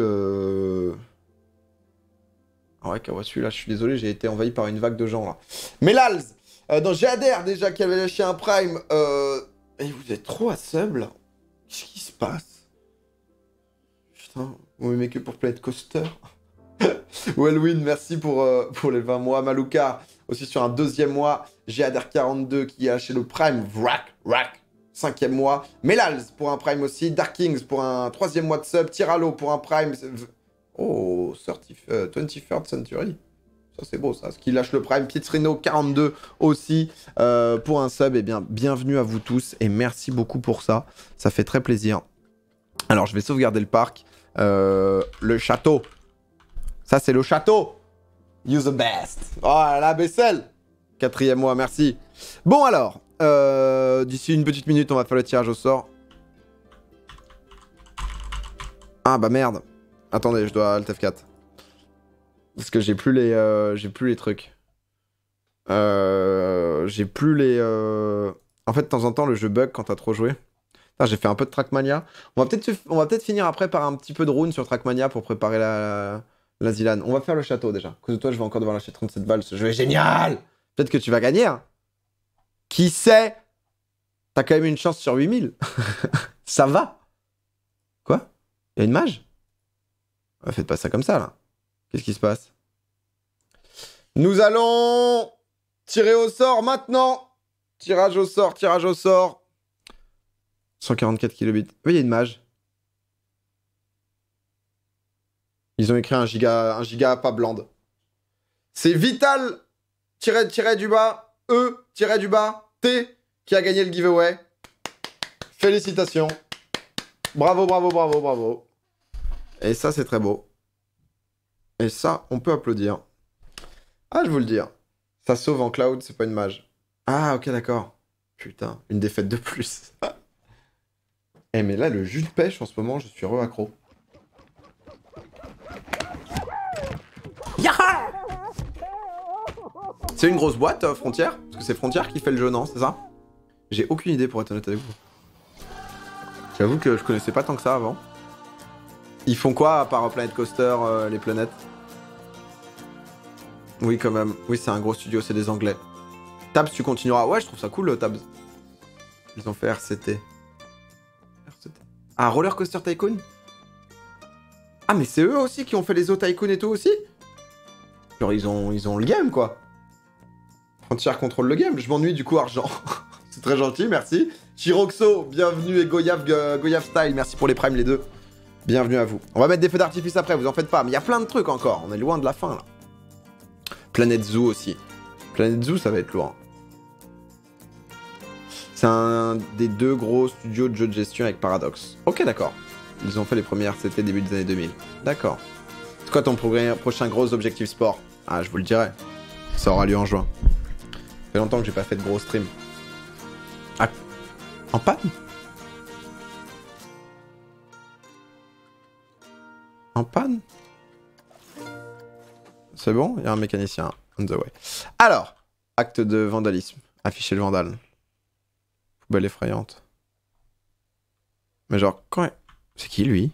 Ah ouais, Kawasu, là, je suis désolé, j'ai été envahi par une vague de gens, là. Mais Lals, dans Jader, déjà, qui avait lâché un prime, et vous êtes trop à sub, là. Qu'est-ce qui se passe? Putain, vous m'aimez que pour Planet Coaster. Wellwin, merci pour les 20 mois. Malouka, aussi sur un 2e mois. Jader42 qui a lâché le prime. Vrac. 5e mois. Melals pour un prime aussi. Dark Kings pour un 3e mois de sub. Tiralo pour un prime. Oh, 23rd Century. Ça, c'est beau, ça. Ce qui lâche le prime. Pietrino, 42 aussi pour un sub. Eh bien, bienvenue à vous tous et merci beaucoup pour ça. Ça fait très plaisir. Alors, je vais sauvegarder le parc. Le château. Ça, c'est le château. Use the best. Oh, la vaisselle. 4e mois, merci. Bon, alors, d'ici une petite minute, on va faire le tirage au sort. Ah, bah merde. Attendez, je dois Alt F4. Parce que j'ai plus les trucs. J'ai plus les... En fait, de temps en temps, le jeu bug quand t'as trop joué. J'ai fait un peu de Trackmania. On va peut-être finir après par un petit peu de rune sur Trackmania pour préparer la Zilan. On va faire le château déjà. À cause de toi, je vais encore devoir lâcher 37 balles. Ce jeu est génial! Peut-être que tu vas gagner. Hein. Qui sait? T'as quand même une chance sur 8000. Ça va. Quoi? Il y a une mage? Faites pas ça comme ça, là. Qu'est-ce qui se passe? Nous allons tirer au sort maintenant. Tirage au sort, tirage au sort. 144 kilobits. Oui, il y a une mage. Ils ont écrit un giga pas blande. C'est Vital du bas du bas T qui a gagné le giveaway. Félicitations. Bravo. Et ça, c'est très beau. Et ça, on peut applaudir. Ah, je vous le dire. Ça sauve en cloud, c'est pas une mage. Ah, ok, d'accord. Putain, une défaite de plus. Eh, mais là, le jus de pêche, en ce moment, je suis re-accro. Yaha! C'est une grosse boîte, Frontière? Parce que c'est Frontière qui fait le jeu, non? C'est ça? J'ai aucune idée, pour être honnête avec vous. J'avoue que je connaissais pas tant que ça avant. Ils font quoi, à part Planet Coaster, les planètes? Oui, quand même. Oui, c'est un gros studio, c'est des Anglais. Tabs, tu continueras. Ouais, je trouve ça cool, Tabs. Ils ont fait RCT. Ah, Roller Coaster Tycoon? Ah, mais c'est eux aussi qui ont fait les autres Tycoon et tout aussi? Genre, ils ont le game, quoi. Frontier contrôle le game. Je m'ennuie, du coup, argent. C'est très gentil, merci. Chiroxo, bienvenue. Et Goyav Style, merci pour les primes, les deux. Bienvenue à vous. On va mettre des feux d'artifice après, vous en faites pas. Mais il y a plein de trucs encore. On est loin de la fin, là. Planet Zoo aussi. Planet Zoo, ça va être lourd. C'est un des 2 gros studios de jeux de gestion avec Paradox. Ok, d'accord. Ils ont fait les premières RCT début des années 2000. D'accord. C'est quoi ton prochain gros objectif sport? Ah, je vous le dirai. Ça aura lieu en juin. Ça fait longtemps que j'ai pas fait de gros stream. Ah. En panne? En panne? C'est bon? Il y a un mécanicien on the way. Alors, acte de vandalisme. Afficher le vandale. Poubelle effrayante. Mais genre, quand... C'est qui, lui?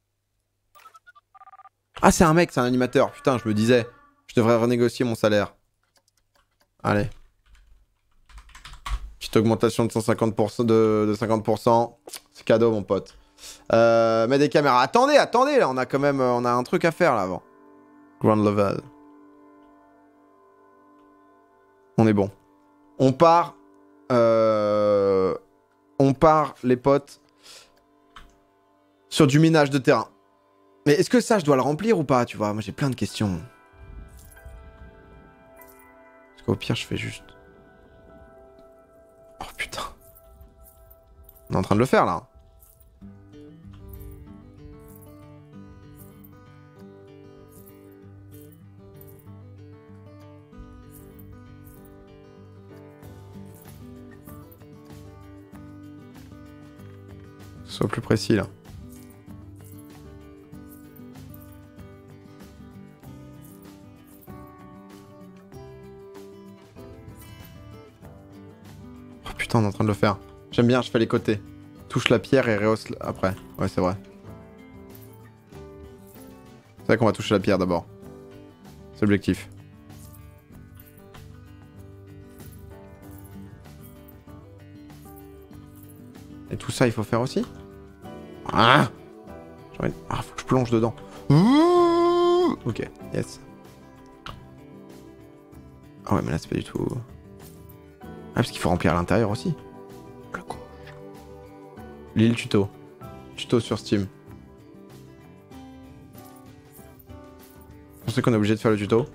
Ah, c'est un mec, c'est un animateur. Putain, je me disais. Je devrais renégocier mon salaire. Allez. Petite augmentation de 150% de 50%. C'est cadeau, mon pote. Mets des caméras. Attendez, attendez, là, on a quand même... On a un truc à faire, là, avant. Ground level. On est bon. On part... On part, les potes, sur du minage de terrain. Mais est-ce que ça, je dois le remplir ou pas, tu vois? Moi, j'ai plein de questions. Parce qu'au pire, je fais juste... Oh, putain. On est en train de le faire, là. Sois plus précis, là. Oh putain, on est en train de le faire. J'aime bien, je fais les côtés. Touche la pierre et rehausse après. Ouais, c'est vrai. C'est vrai qu'on va toucher la pierre d'abord. C'est l'objectif. Et tout ça, il faut faire aussi? Ah, faut que je plonge dedans. Ok, yes. Ah ouais, mais là, c'est pas du tout... Ah, parce qu'il faut remplir à l'intérieur aussi. Le gauche. L'île tuto. Tuto sur Steam. Vous pensez qu'on est obligé de faire le tuto?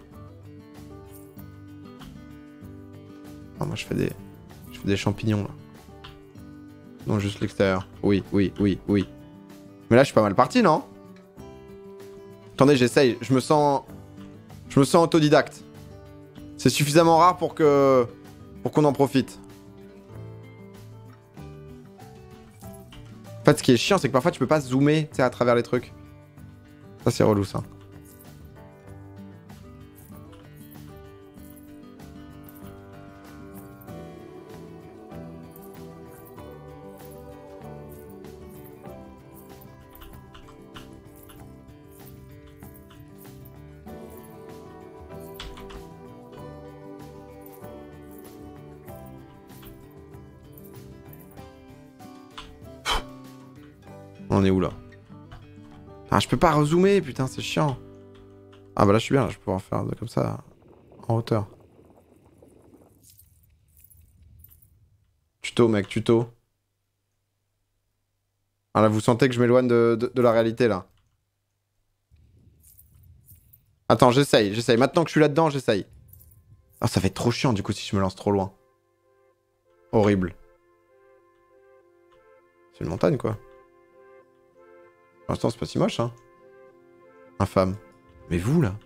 Ah, moi, je fais des champignons, là. Non, juste l'extérieur. Oui, oui, oui, oui. Mais là, je suis pas mal parti, non? Attendez, j'essaye. Je me sens autodidacte. C'est suffisamment rare pour qu'on en profite. En fait, ce qui est chiant, c'est que parfois, tu peux pas zoomer, tu sais, à travers les trucs. Ça, c'est relou, ça. On est où là? Ah, je peux pas rezoomer, putain, c'est chiant. Ah bah là, je suis bien, là, je peux pouvoir faire comme ça, en hauteur. Tuto, mec, tuto. Ah là, vous sentez que je m'éloigne de la réalité, là. Attends, j'essaye. Maintenant que je suis là-dedans, j'essaye. Ah, ça va être trop chiant, du coup, si je me lance trop loin. Horrible. C'est une montagne, quoi. Pour l'instant, c'est pas si moche, hein. Infâme. Mais vous, là?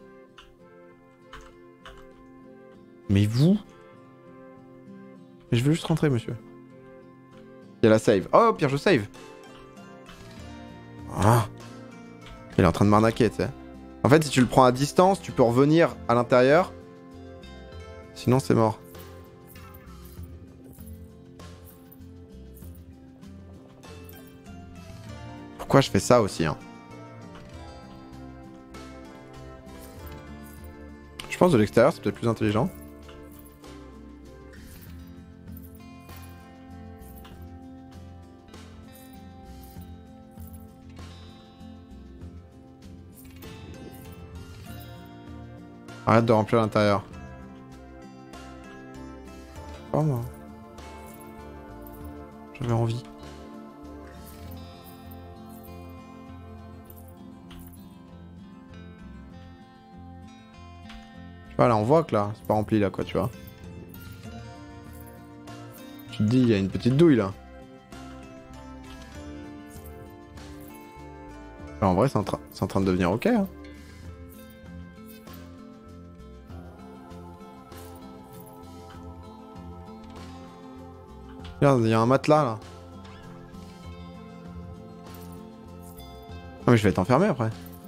Mais vous? Mais je veux juste rentrer, monsieur. Il y a la save. Oh, pire, je save. Ah. Il est en train de m'arnaquer, tu sais. En fait, si tu le prends à distance, tu peux revenir à l'intérieur. Sinon, c'est mort. Pourquoi je fais ça aussi, hein? Je pense de l'extérieur, c'est peut-être plus intelligent. Arrête de remplir l'intérieur. Oh, moi. J'avais envie. Tu vois, là, on voit que là, c'est pas rempli, là, quoi, tu vois. Tu te dis, il y a une petite douille, là. Alors, en vrai, c'est en train de devenir ok, hein. Regarde, il y a un matelas, là. mais je vais être enfermé après.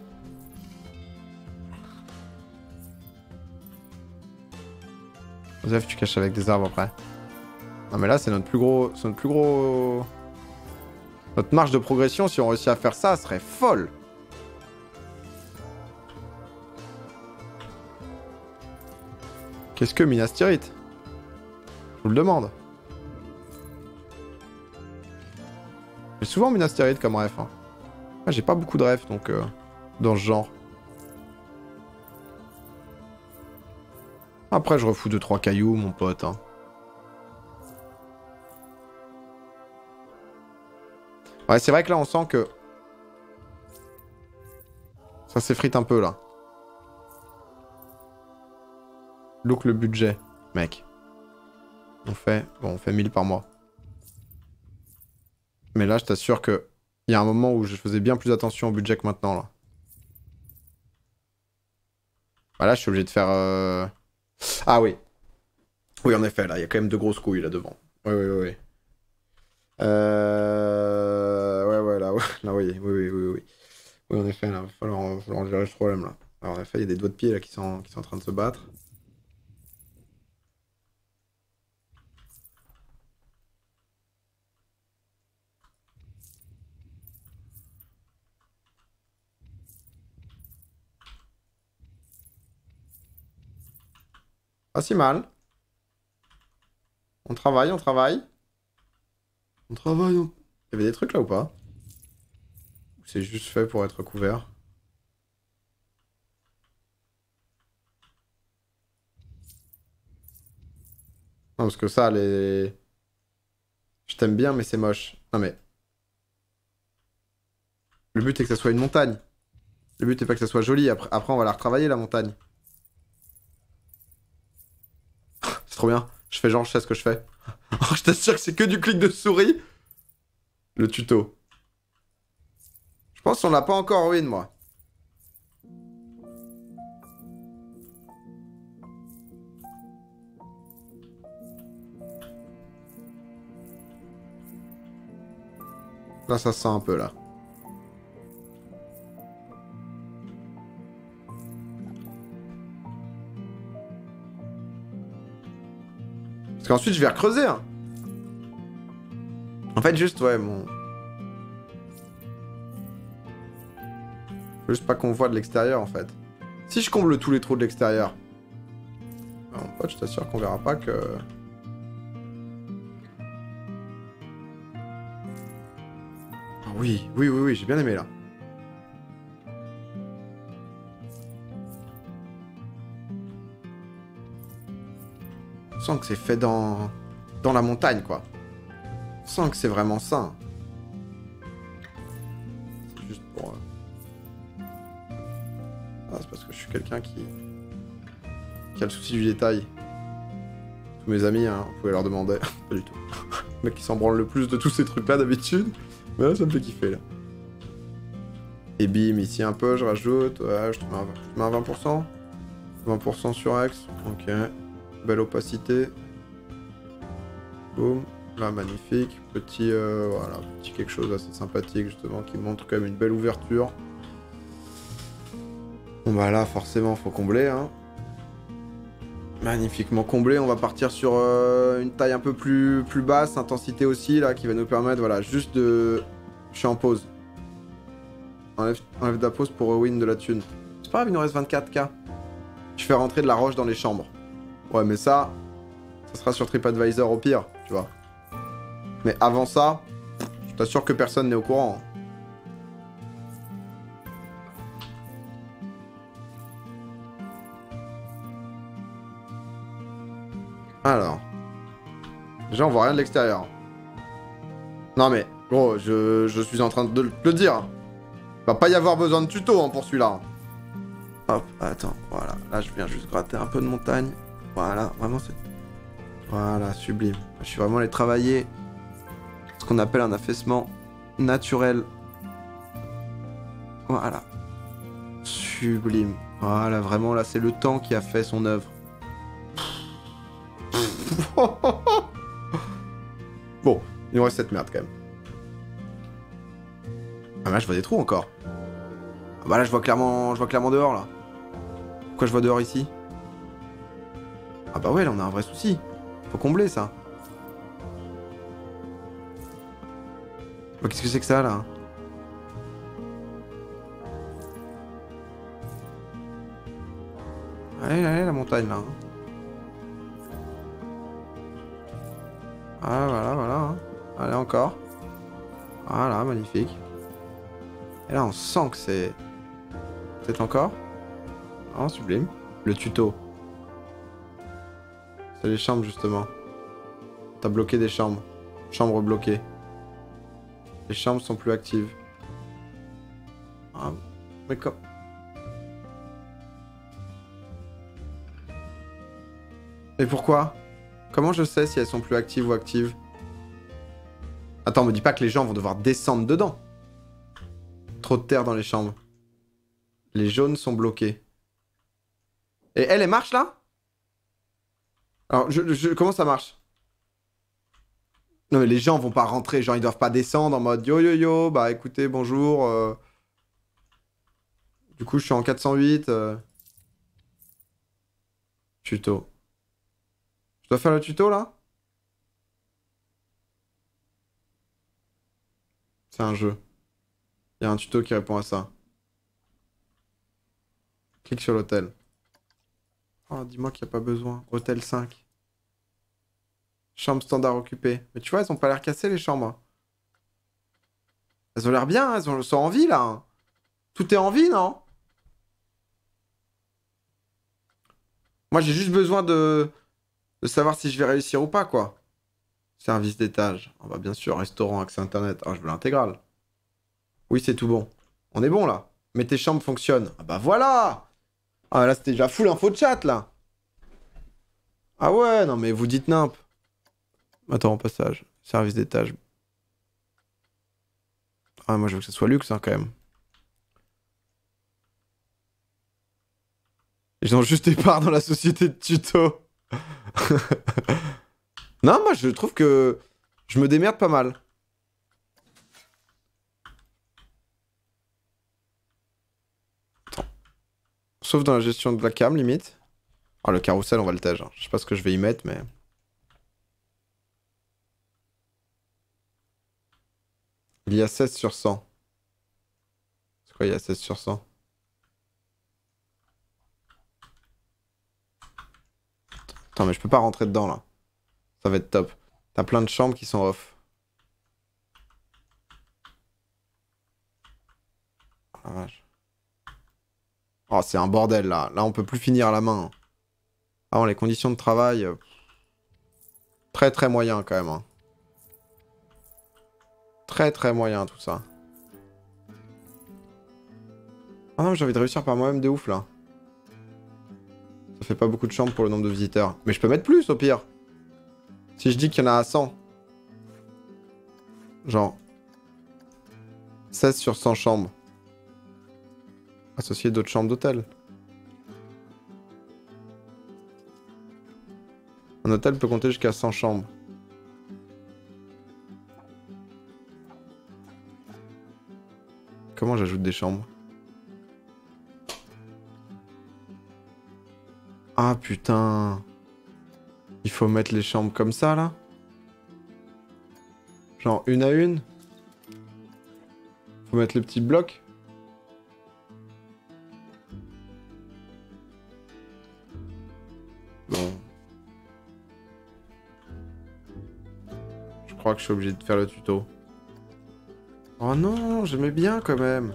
Joseph, tu caches avec des arbres après. Non mais là c'est notre plus gros... C'est notre plus gros... Notre marge de progression, si on réussit à faire ça, serait folle. Qu'est-ce que Minas Tirith? Je vous le demande. J'ai souvent Minas Tirith comme ref. Hein. Ah, j'ai pas beaucoup de refs donc dans ce genre. Après je refous 2-3 cailloux mon pote. Hein. Ouais c'est vrai que là on sent que... Ça s'effrite un peu là. Look le budget, mec. On fait 1000 par mois. Mais là, je t'assure que il y a un moment où je faisais bien plus attention au budget que maintenant, là. Bah là, je suis obligé de faire... Ah oui. Oui, en effet, là, il y a quand même de grosses couilles, là, devant. Oui, oui, oui, oui. Ouais, là, oui. Oui, en effet, là, il va falloir gérer ce problème, là. Alors, en effet, il y a des doigts de pied, là, qui sont en train de se battre. Pas si mal. On travaille. On travaille. Il y avait des trucs là ou pas? Ou c'est juste fait pour être couvert? Non, parce que ça, les... Je t'aime bien, mais c'est moche. Non mais... Le but est que ça soit une montagne. Le but est pas que ça soit joli. Après on va la retravailler, la montagne. C'est trop bien. Je fais genre, je sais ce que je fais. Je t'assure que c'est que du clic de souris. Le tuto. Je pense qu'on l'a pas encore win, moi. Là, ça se sent un peu, là. Parce qu'ensuite, je vais recreuser, hein. En fait, juste, ouais, mon... Faut juste pas qu'on voit de l'extérieur, en fait. Si je comble tous les trous de l'extérieur... Mon pote, je t'assure qu'on verra pas que... Oh, oui, j'ai bien aimé, là. On sent que c'est fait dans la montagne, quoi. On sent que c'est vraiment ça. C'est juste pour... Ah, c'est parce que je suis quelqu'un qui a le souci du détail. Tous mes amis, hein, vous pouvez leur demander. Pas du tout. Le mec qui s'en branle le plus de tous ces trucs-là d'habitude. Mais là, ça me fait kiffer, là. Et bim, ici un peu, je rajoute. Ouais, je te mets un 20%. 20% sur X. Ok. Belle opacité. Boum. Là, magnifique. Petit, voilà, petit quelque chose assez sympathique, justement, qui montre quand même une belle ouverture. Bon, bah là, forcément, faut combler, hein. Magnifiquement comblé. On va partir sur une taille un peu plus basse, intensité aussi, là, qui va nous permettre, voilà, juste de... Je suis en pause. Enlève de la pause pour win de la thune. C'est pas grave, il nous reste 24K. Je fais rentrer de la roche dans les chambres. Ouais, mais ça sera sur TripAdvisor au pire, tu vois. Mais avant ça, je t'assure que personne n'est au courant. Alors. Déjà, on voit rien de l'extérieur. Non mais, gros, je suis en train de le dire. Va pas y avoir besoin de tuto hein, pour celui-là. Hop, attends, voilà. Là, je viens juste gratter un peu de montagne. Voilà, vraiment, c'est... Voilà, sublime. Je suis vraiment allé travailler ce qu'on appelle un affaissement naturel. Voilà. Sublime. Voilà, vraiment, là, c'est le temps qui a fait son œuvre. Bon, il nous reste cette merde, quand même. Ah, mais là, je vois des trous encore. Bah là, je vois clairement dehors, là. Pourquoi je vois dehors ici? Ah bah ouais, là, on a un vrai souci. Faut combler, ça. Bah, qu'est-ce que c'est que ça, là? Allez, allez, la montagne, là. Ah, voilà, voilà. Hein. Allez, encore. Voilà, magnifique. Et là, on sent que c'est... Peut-être encore. Ah, sublime. Le tuto. C'est les chambres, justement. T'as bloqué des chambres. Chambres bloquées. Les chambres sont plus actives. Ah, mais comme... Et pourquoi? Comment je sais si elles sont plus actives ou actives? Attends, me dis pas que les gens vont devoir descendre dedans. Trop de terre dans les chambres. Les jaunes sont bloqués. Et elle marche là? Alors, comment ça marche? Non mais les gens vont pas rentrer, genre ils doivent pas descendre en mode yo yo yo, bah écoutez, bonjour. Du coup, je suis en 408. Tuto. Je dois faire le tuto là? C'est un jeu. Il y a un tuto qui répond à ça. Clique sur l'hôtel. Oh, dis-moi qu'il n'y a pas besoin. Hôtel 5. Chambre standard occupée. Mais tu vois, elles ont pas l'air cassées les chambres. Elles ont l'air bien, sont en vie là. Hein. Tout est en vie, non? Moi, j'ai juste besoin de savoir si je vais réussir ou pas, quoi. Service d'étage. Ah bah bien sûr, restaurant, accès internet. Ah, je veux l'intégrale. Oui, c'est tout bon. On est bon, là. Mais tes chambres fonctionnent. Ah bah voilà! Ah, là, c'était déjà full info de chat, là. Ah ouais, non, mais vous dites nimp. Attends, passage. Service d'étage. Ah, moi, je veux que ce soit luxe, hein, quand même. Ils ont juste des parts dans la société de tuto. Non, moi, je trouve que je me démerde pas mal. Attends. Sauf dans la gestion de la cam, limite. Ah, le carrousel, on va le tège. Hein. Je sais pas ce que je vais y mettre, mais... Il y a 16 sur 100. C'est quoi, il y a 16 sur 100? Attends, mais je peux pas rentrer dedans, là. Ça va être top. T'as plein de chambres qui sont off. Oh, la vache. Oh, c'est un bordel, là. Là, on peut plus finir à la main. Ah, bon, les conditions de travail... Très, très moyen, quand même. Hein. Très, très moyen, tout ça. Ah non, j'ai envie de réussir par moi-même de ouf, là. Ça fait pas beaucoup de chambres pour le nombre de visiteurs. Mais je peux mettre plus, au pire. Si je dis qu'il y en a à 100. Genre... 16 sur 100 chambres. Associer d'autres chambres d'hôtel. Un hôtel peut compter jusqu'à 100 chambres. Comment j'ajoute des chambres? Ah putain. Il faut mettre les chambres comme ça là? Genre une à une? Faut mettre les petits blocs? Bon. Je crois que je suis obligé de faire le tuto. Oh non, j'aimais bien quand même.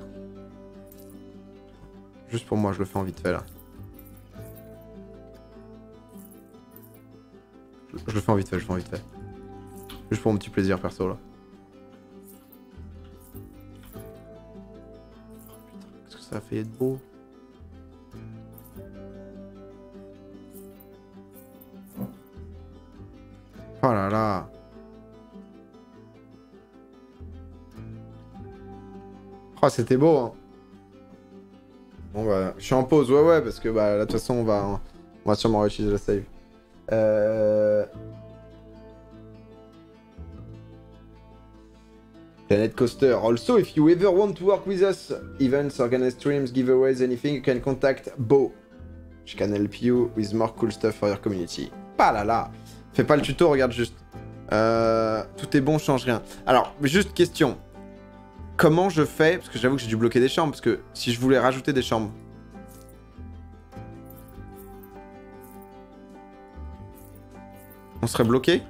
Juste pour moi, je le fais en vite fait là. Je le fais en vite fait, je le fais en vite fait. Juste pour mon petit plaisir perso là. Oh, putain, qu'est-ce que ça a fait être beau. Oh là là. Oh, c'était beau, hein. Bon, bah, je suis en pause, ouais, ouais, parce que, bah, là, de toute façon, on va sûrement réutiliser la save. Planet Coaster. Also, if you ever want to work with us, events, organize streams, giveaways, anything, you can contact Beau. She can help you with more cool stuff for your community. Pas là là. Fais pas le tuto, regarde juste. Tout est bon, change rien. Alors, juste question. Comment je fais? Parce que j'avoue que j'ai dû bloquer des chambres. Parce que si je voulais rajouter des chambres... On serait bloqué?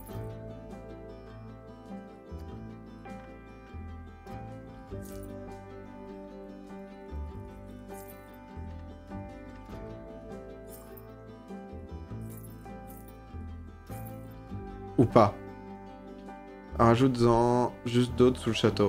Ou pas? Rajoute-en juste d'autres sous le château.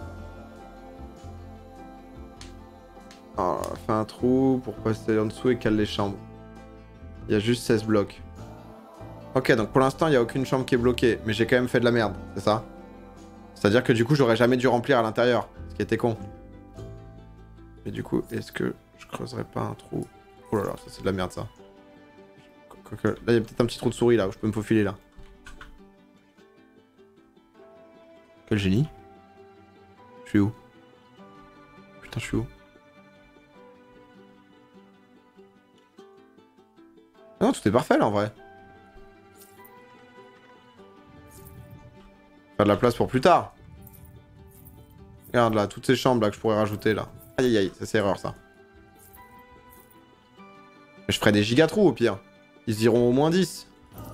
Alors, fais un trou pour passer en dessous et cale les chambres. Il y a juste 16 blocs. Ok, donc pour l'instant, il n'y a aucune chambre qui est bloquée. Mais j'ai quand même fait de la merde, c'est ça? C'est-à-dire que du coup, j'aurais jamais dû remplir à l'intérieur. Ce qui était con. Et du coup, est-ce que je creuserais pas un trou? Oh là là, ça c'est de la merde, ça. Là, il y a peut-être un petit trou de souris, là, où je peux me faufiler, là. Quel génie. Je suis où? Putain, je suis où? Ah non, tout est parfait, là, en vrai. Faire de la place pour plus tard. Regarde, là, toutes ces chambres, là, que je pourrais rajouter, là. Aïe, aïe, aïe, ça, c'est erreur, ça. Mais je ferai des gigatrous, au pire. Ils iront au moins 10.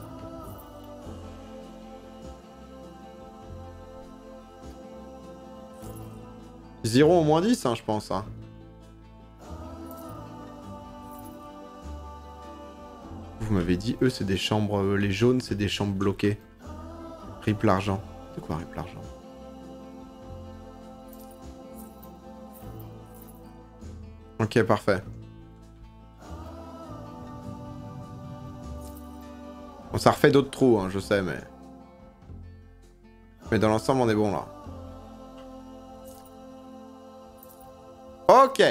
Ils iront au moins 10, hein, je pense. Hein. Vous m'avez dit, eux, c'est des chambres... les jaunes, c'est des chambres bloquées. Rip l'argent. C'est quoi, rip l'argent? Ok, parfait. Bon, ça refait d'autres trous, hein, je sais, mais... Mais dans l'ensemble, on est bon, là. Ok.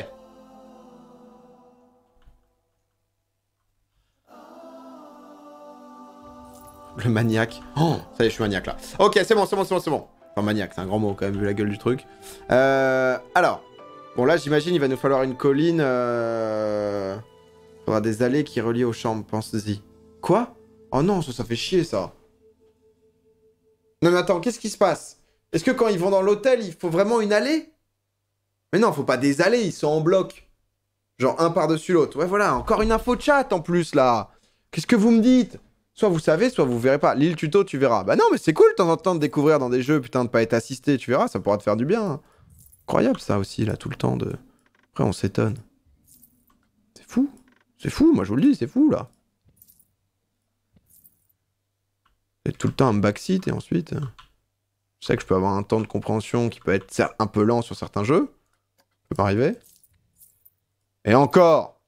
Le maniaque. Oh, ça y est, je suis maniaque, là. Ok, c'est bon, c'est bon, c'est bon, c'est bon. Enfin, maniaque, c'est un grand mot, quand même, vu la gueule du truc. Alors. Bon, là, j'imagine, il va nous falloir une colline. Il faudra des allées qui relient aux chambres, pense-y. Quoi? Oh non, ça fait chier, ça. Non, mais attends, qu'est-ce qui se passe? Est-ce que quand ils vont dans l'hôtel, il faut vraiment une allée? Mais non, faut pas des allées, ils sont en bloc. Genre un par-dessus l'autre. Ouais, voilà, encore une info chat en plus, là. Qu'est-ce que vous me dites? Soit vous savez, soit vous verrez pas. L'île tuto, tu verras. Bah non, mais c'est cool de temps en temps de découvrir dans des jeux, putain, de pas être assisté, tu verras, ça pourra te faire du bien. Hein. Incroyable, ça aussi, là, tout le temps de... Après, on s'étonne. C'est fou. C'est fou, moi, je vous le dis, c'est fou, là. Et tout le temps un backseat, et ensuite... Je sais que je peux avoir un temps de compréhension qui peut être un peu lent sur certains jeux. Ça peut m'arriver. Et encore.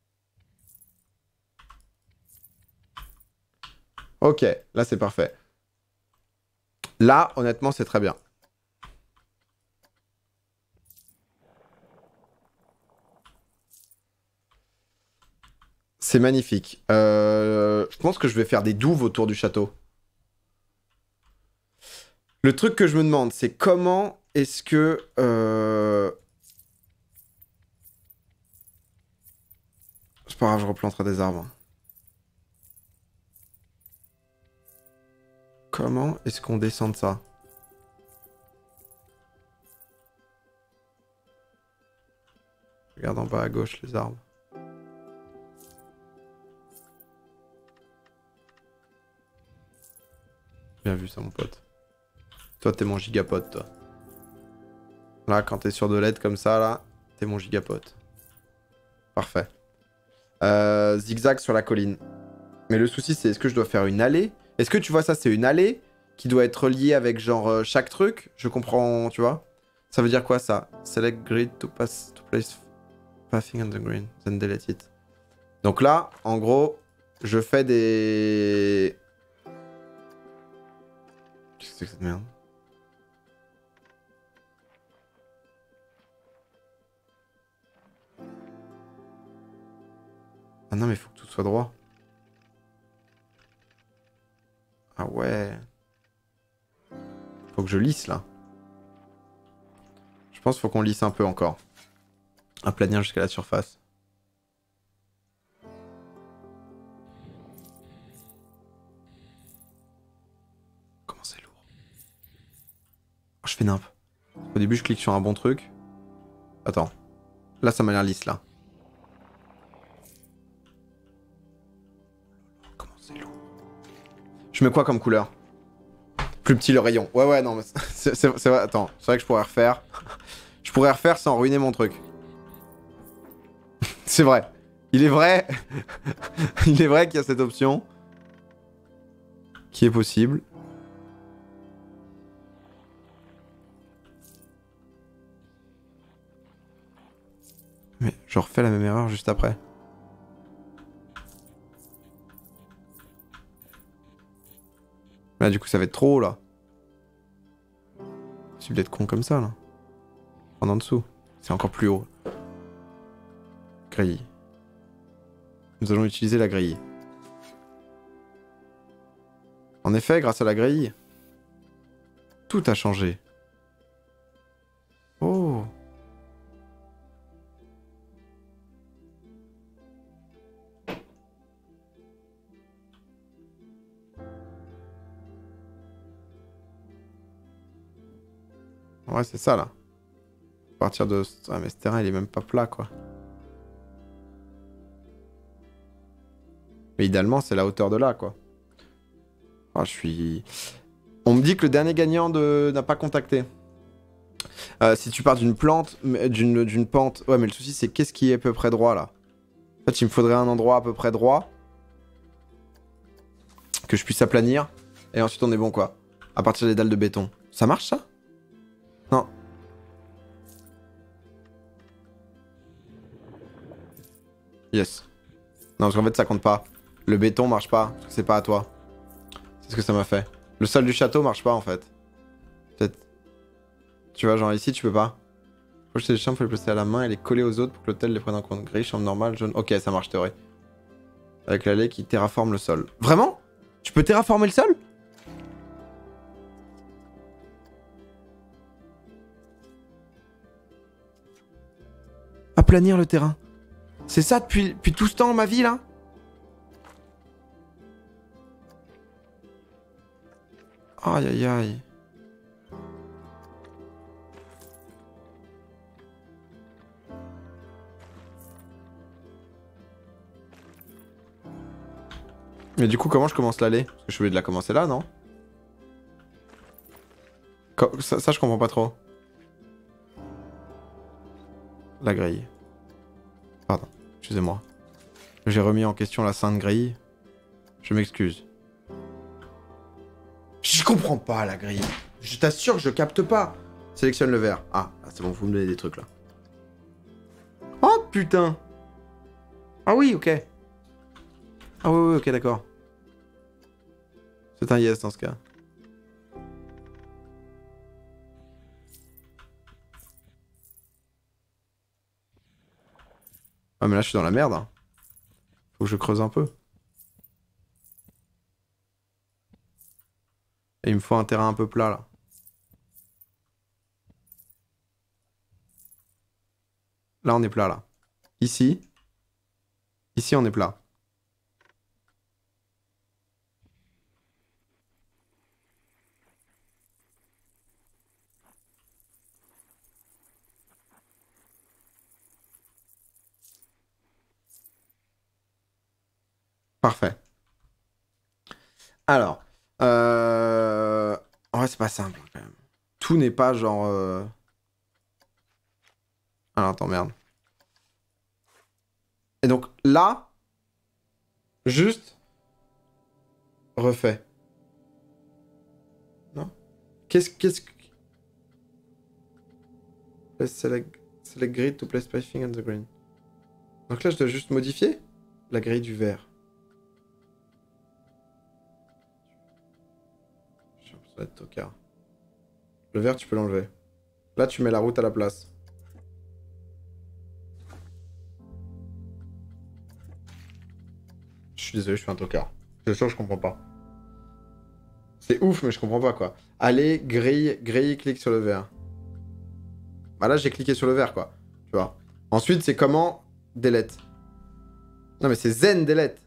Ok, là c'est parfait. Là, honnêtement, c'est très bien. C'est magnifique. Je pense que je vais faire des douves autour du château. Le truc que je me demande, c'est comment est-ce que... C'est pas grave, je replanterai des arbres. Comment est-ce qu'on descend de ça? Regarde en bas à gauche les arbres. Bien vu ça mon pote. Toi t'es mon gigapote toi. Là quand t'es sur de l'aide comme ça là, t'es mon gigapote. Parfait. Zigzag sur la colline. Mais le souci c'est est-ce que je dois faire une allée? Est-ce que tu vois ça c'est une allée qui doit être reliée avec genre chaque truc? Je comprends, tu vois? Ça veut dire quoi ça? Select grid to pass to place pathing on the green, then delete it. Donc là, en gros, je fais des... Qu'est-ce que c'est que cette merde? Ah non mais faut que tout soit droit. Ah ouais. Faut que je lisse là. Je pense qu'il faut qu'on lisse un peu encore. Aplanir jusqu'à la surface. Comment c'est lourd. Oh, je fais nimp. Au début, je clique sur un bon truc. Attends. Là, ça m'a l'air lisse, là. Comment c'est lourd. Je mets quoi comme couleur? Plus petit le rayon. Ouais, ouais, non, mais c'est vrai. Attends, c'est vrai que je pourrais refaire. Je pourrais refaire sans ruiner mon truc. C'est vrai. Il est vrai. Il est vrai qu'il y a cette option. Qui est possible. Mais je refais la même erreur juste après. Là, du coup, ça va être trop haut, là. Possible d'être con comme ça, là. En dessous. C'est encore plus haut. Grille. Nous allons utiliser la grille. En effet, grâce à la grille, tout a changé. Oh. Ouais, c'est ça, là. À partir de... Ah, mais ce terrain, il est même pas plat, quoi. Mais idéalement, c'est la hauteur de là, quoi. Ah, je suis... On me dit que le dernier gagnant n'a pas contacté. Si tu pars d'une plante, d'une pente... Ouais, mais le souci, c'est qu'est-ce qui est à peu près droit, là? En fait, il me faudrait un endroit à peu près droit. Que je puisse aplanir. Et ensuite, on est bon, quoi. À partir des dalles de béton. Ça marche, ça? Non. Yes. Non, parce qu'en fait, ça compte pas. Le béton marche pas, parce que c'est pas à toi. C'est ce que ça m'a fait. Le sol du château marche pas, en fait. Peut-être... Tu vois, genre ici, tu peux pas. Faut que les chambres, faut les placer à la main et les coller aux autres pour que l'hôtel les prenne en compte. Gris, chambre normale, jaune... Ok, ça marche, théorie. Avec la lait qui terraforme le sol. Vraiment? Tu peux terraformer le sol? Aplanir le terrain. C'est ça depuis tout ce temps, ma vie, là? Aïe, aïe, aïe. Mais du coup, comment je commence l'allée? Parce que je suis obligé de la commencer là, non? Ça, je comprends pas trop. La grille. Pardon, excusez-moi. J'ai remis en question la sainte grille. Je m'excuse. Je comprends pas la grille. Je t'assure que je capte pas. Sélectionne le vert. Ah, c'est bon, vous me donnez des trucs là. Oh putain. Ah oui, ok. Ah oui, ok, d'accord. C'est un yes dans ce cas. Ah mais là je suis dans la merde. Hein. Faut que je creuse un peu. Et il me faut un terrain un peu plat là. Là on est plat là. Ici. Ici on est plat. Parfait. Alors. En vrai c'est pas simple quand même. Tout n'est pas genre... Alors attends, merde. Et donc là... Juste... Refait. Non? Qu'est-ce que... Place select grid to place piping on the green. Donc là, je dois juste modifier la grille du vert. J'ai l'impression d'être tocard. Le vert, tu peux l'enlever. Là, tu mets la route à la place. Je suis désolé, je suis un tocard. C'est sûr, je comprends pas. C'est ouf, mais je comprends pas, quoi. Allez, grille, clique sur le vert. Bah là, j'ai cliqué sur le vert, quoi. Tu vois. Ensuite, c'est comment delete. Non, mais c'est zen delete.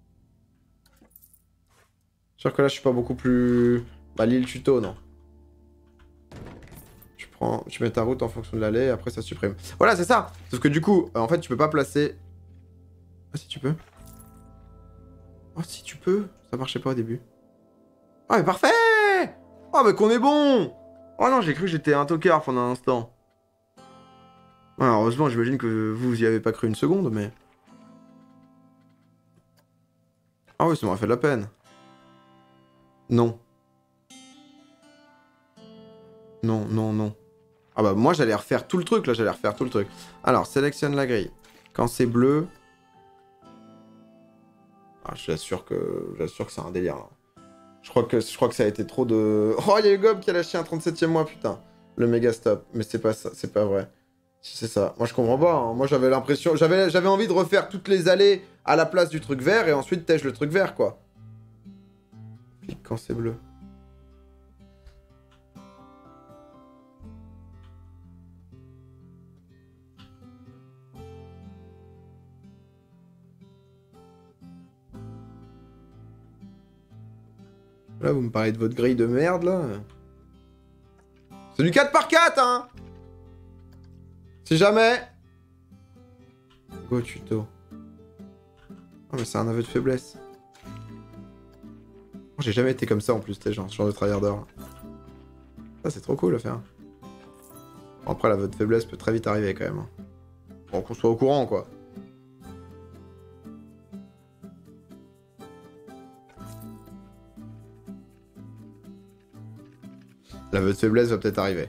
Sûr que là, je suis pas beaucoup plus... Bah, lis le tuto, non. Tu mets ta route en fonction de l'allée, et après, ça supprime. Voilà, c'est ça. Sauf que du coup, en fait, tu peux pas placer... Ah, si tu peux. Oh, si tu peux. Ça marchait pas au début. Ah, mais parfait! Oh, mais qu'on est bon! Oh non, j'ai cru que j'étais un tocard pendant un instant. Ouais, heureusement, j'imagine que vous y avez pas cru une seconde, mais... Ah oui, ça m'aurait fait de la peine. Non. Non, non, non. Ah bah moi, j'allais refaire tout le truc, là, j'allais refaire tout le truc. Alors, sélectionne la grille. Quand c'est bleu... Ah, j'assure que c'est un délire, là. Je crois que ça a été trop de... Oh, il y a eu Gob qui a lâché un 37e mois, putain. Le méga stop. Mais c'est pas ça, c'est pas vrai. Si c'est ça. Moi, je comprends pas. Hein. Moi, j'avais l'impression... J'avais envie de refaire toutes les allées à la place du truc vert et ensuite tèche le truc vert, quoi. Clique quand c'est bleu. Là, vous me parlez de votre grille de merde, là. C'est du 4x4, hein. Si jamais... Go tuto. Oh, mais c'est un aveu de faiblesse. J'ai jamais été comme ça, en plus, t'es genre, ce genre de tryharder. Ça, c'est trop cool à faire. Bon, après, l'aveu de faiblesse peut très vite arriver, quand même. Hein. Bon, qu'on soit au courant, quoi. L'aveu de faiblesse va peut-être arriver.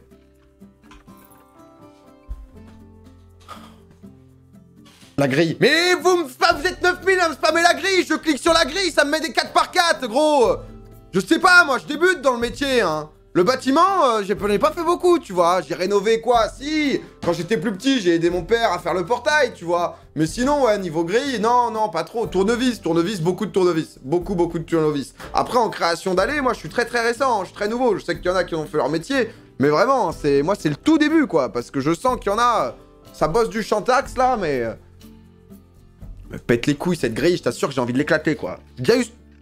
La grille. Mais vous êtes 9000 à me spammer la grille. Je clique sur la grille, ça me met des 4x4, gros. Je sais pas, moi, je débute dans le métier, hein. Le bâtiment, j'en ai pas fait beaucoup, tu vois. J'ai rénové quoi? Si, quand j'étais plus petit, j'ai aidé mon père à faire le portail, tu vois. Mais sinon, ouais, niveau grille, non, non, pas trop. Tournevis, beaucoup de tournevis. Beaucoup de tournevis. Après, en création d'allées, moi, je suis très récent, je suis très nouveau. Je sais qu'il y en a qui ont fait leur métier. Mais vraiment, moi, c'est le tout début, quoi. Parce que je sens qu'il y en a... Ça bosse du chantax, là, mais... Me pète les couilles, cette grille, je t'assure que j'ai envie de l'éclater, quoi. J'ai déjà eu...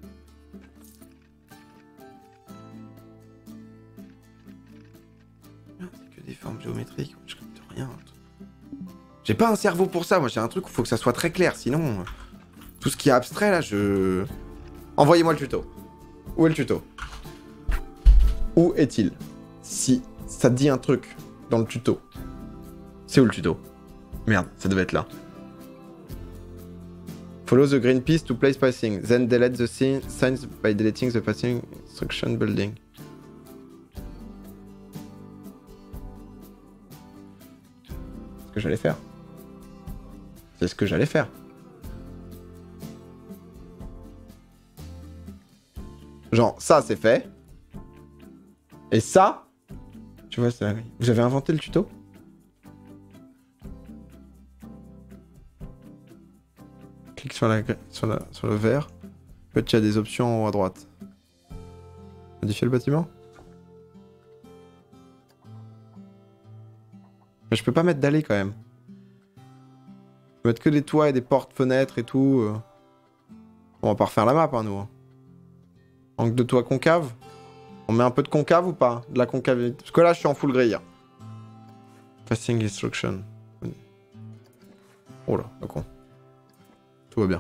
C'est que des formes géométriques, je capte rien. J'ai pas un cerveau pour ça, moi j'ai un truc où il faut que ça soit très clair, sinon... Tout ce qui est abstrait, là, je... Envoyez-moi le tuto. Où est le tuto? Où est-il? Si ça te dit un truc dans le tuto. C'est où le tuto? Merde, ça devait être là. Follow the green piece to place passing. Then delete the signs by deleting the passing instruction building. C'est ce que j'allais faire. C'est ce que j'allais faire. Genre, ça, c'est fait. Et ça... Tu vois, c'est... Vous avez inventé le tuto? Clique sur le vert. En fait, il y a des options en haut à droite. Modifier le bâtiment? Mais je peux pas mettre d'allée quand même. Je peux mettre que des toits et des portes, fenêtres et tout. On va pas refaire la map, hein, nous. Angle de toit concave. On met un peu de concave ou pas? De la concavité. Parce que là, je suis en full grille. Passing instruction. Oh là, le con. Tout va bien.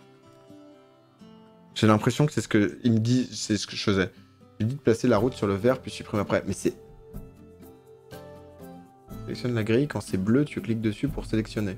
J'ai l'impression que c'est ce que... Il me dit... C'est ce que je faisais. Il dit de placer la route sur le vert, puis supprimer après. Mais c'est... Sélectionne la grille. Quand c'est bleu, tu cliques dessus pour sélectionner.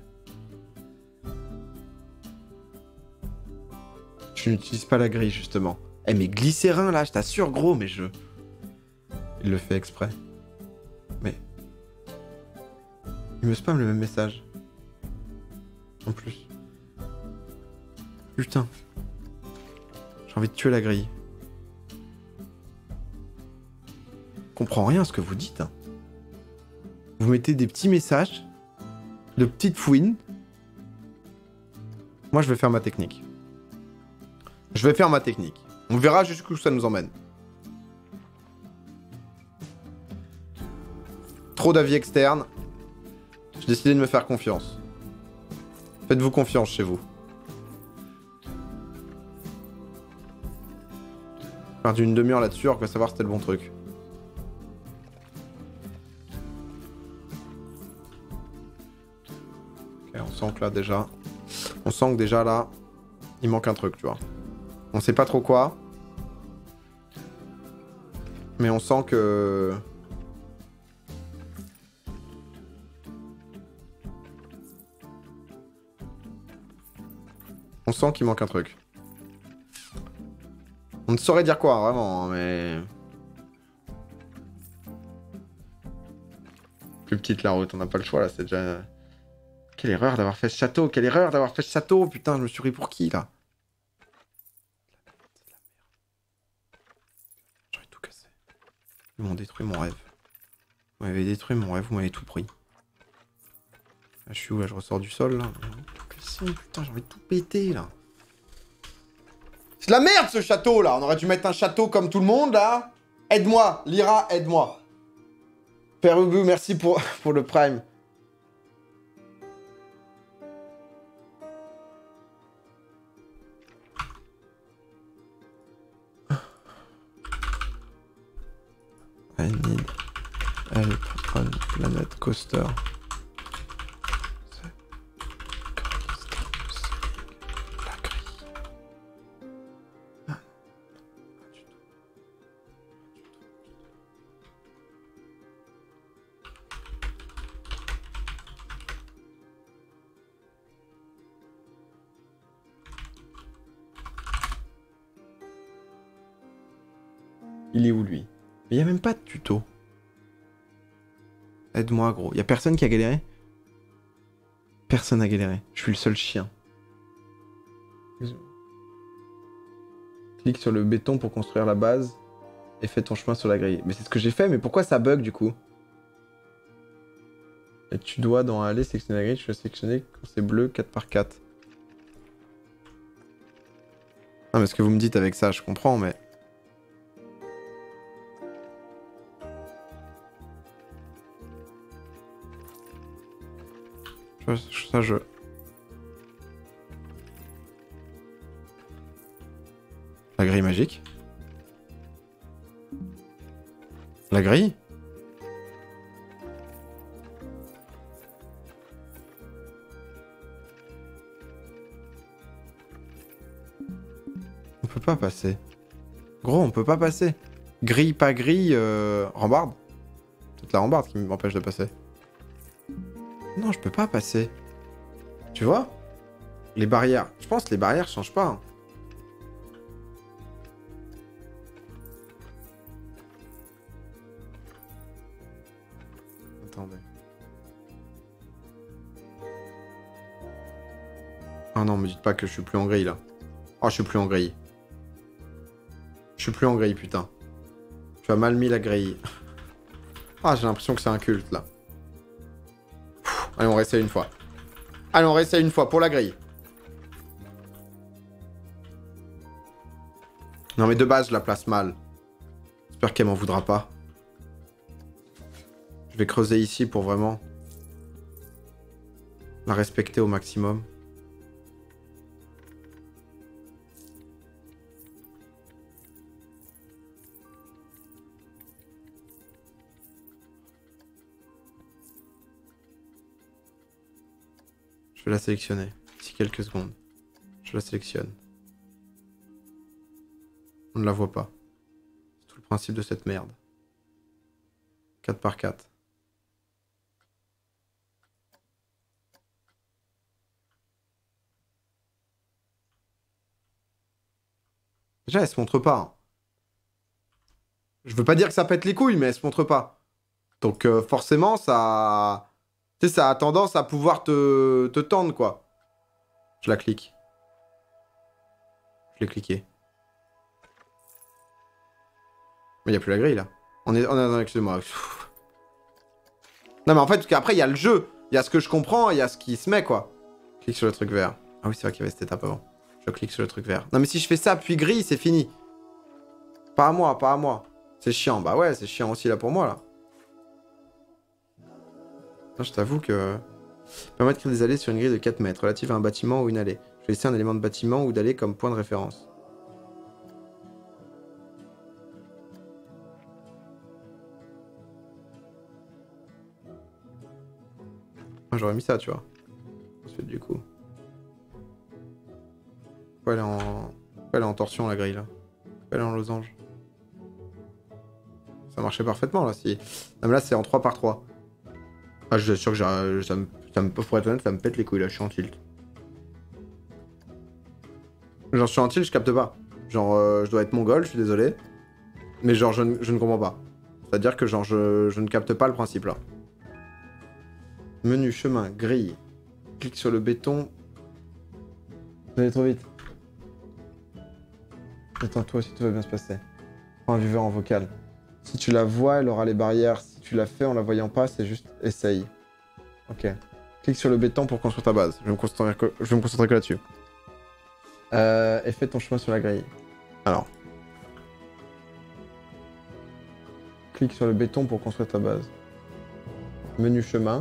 Je n'utilise pas la grille, justement. Eh, mais glycérin, là, je t'assure, gros, mais je... Il le fait exprès. Mais... Il me spamme le même message. En plus. Putain. J'ai envie de tuer la grille. Je comprends rien à ce que vous dites. Hein. Vous mettez des petits messages, de petites fouines. Moi, je vais faire ma technique. Je vais faire ma technique. On verra jusqu'où ça nous emmène. Trop d'avis externes. J'ai décidé de me faire confiance. Faites-vous confiance chez vous. J'ai perdu une demi-heure là-dessus, alors que savoir c'était le bon truc. Ok, on sent que là déjà... On sent que déjà là, il manque un truc, tu vois. On sait pas trop quoi. Mais on sent que... On sent qu'il manque un truc. On ne saurait dire quoi, vraiment, hein, mais... Plus petite la route, on n'a pas le choix, là, c'est déjà... Quelle erreur d'avoir fait ce château, quelle erreur d'avoir fait ce château, putain, je me suis pris pour qui, là? J'aurais tout cassé. Ils m'ont détruit mon rêve. Vous m'avez détruit mon rêve, vous m'avez tout pris. Là, je suis où, là? Je ressors du sol, là. Tout cassé, putain, j'ai envie de tout péter, là. C'est de la merde, ce château, là. On aurait dû mettre un château comme tout le monde, là. Aide-moi, Lyra, aide-moi. Père Ubu, merci pour le prime. I need help on planet coaster. Il est où, lui? Mais il n'y a même pas de tuto. Aide-moi, gros. Il y a personne qui a galéré? Personne n'a galéré. Je suis le seul chien. Clique sur le béton pour construire la base et fais ton chemin sur la grille. Mais c'est ce que j'ai fait, mais pourquoi ça bug, du coup? Et tu dois, dans aller, sélectionner la grille. Tu dois sélectionner quand c'est bleu, 4x4. Non, mais ce que vous me dites avec ça, je comprends, mais... Ça, je... La grille magique. La grille? On peut pas passer. Gros, on peut pas passer. Grille, pas grille, rambarde. C'est la rambarde qui m'empêche de passer. Non, je peux pas passer. Tu vois? Les barrières. Je pense que les barrières changent pas. Hein. Attendez. Ah non, me dites pas que je suis plus en grille, là. Oh, je suis plus en grille. Je suis plus en grille, putain. Tu as mal mis la grille. Ah, j'ai l'impression que c'est un culte, là. Allez, on réessaye une fois. Allez, on réessaye une fois pour la grille. Non, mais de base, je la place mal. J'espère qu'elle m'en voudra pas. Je vais creuser ici pour vraiment la respecter au maximum. Je vais la sélectionner. D'ici quelques secondes. Je la sélectionne. On ne la voit pas. C'est tout le principe de cette merde. 4x4. Déjà, elle se montre pas. Hein. Je veux pas dire que ça pète les couilles, mais elle se montre pas. Donc forcément, ça... Tu sais, ça a tendance à pouvoir te tendre, quoi. Je la clique. Je l'ai cliqué. Mais il n'y a plus la grille, là. Excusez-moi. Non, mais en fait, après, il y a le jeu. Il y a ce que je comprends et il y a ce qui se met, quoi. Clique sur le truc vert. Ah oui, c'est vrai qu'il y avait cette étape avant. Je clique sur le truc vert. Non, mais si je fais ça, puis gris, c'est fini. Pas à moi, pas à moi. C'est chiant. Bah ouais, c'est chiant aussi, là, pour moi, là. Non, je t'avoue que... Permet de créer des allées sur une grille de 4 mètres, relative à un bâtiment ou une allée. Choisissez un élément de bâtiment ou d'allée comme point de référence. Ah, j'aurais mis ça, tu vois. Ensuite, du coup. Pourquoi elle est en torsion, la grille, là? Pourquoi elle est en losange? Ça marchait parfaitement, là, si... Non, mais là, c'est en 3 par 3. Ah, je suis sûr que pour être honnête, ça me pète les couilles, là, je suis en tilt. Genre, je suis en tilt, je capte pas. Genre, je dois être mongol, je suis désolé. Mais genre, je ne comprends pas. C'est-à-dire que genre, je ne capte pas le principe, là. Menu, chemin, grille. Clique sur le béton. Vous allez trop vite. Attends-toi si tout va bien se passer. Prends un viveur en vocal. Si tu la vois, elle aura les barrières. Si tu la fais en la voyant pas, c'est juste essaye. Ok. Clique sur le béton pour construire ta base. Je vais me concentrer que là-dessus. Et fais ton chemin sur la grille. Alors. Clique sur le béton pour construire ta base. Menu chemin.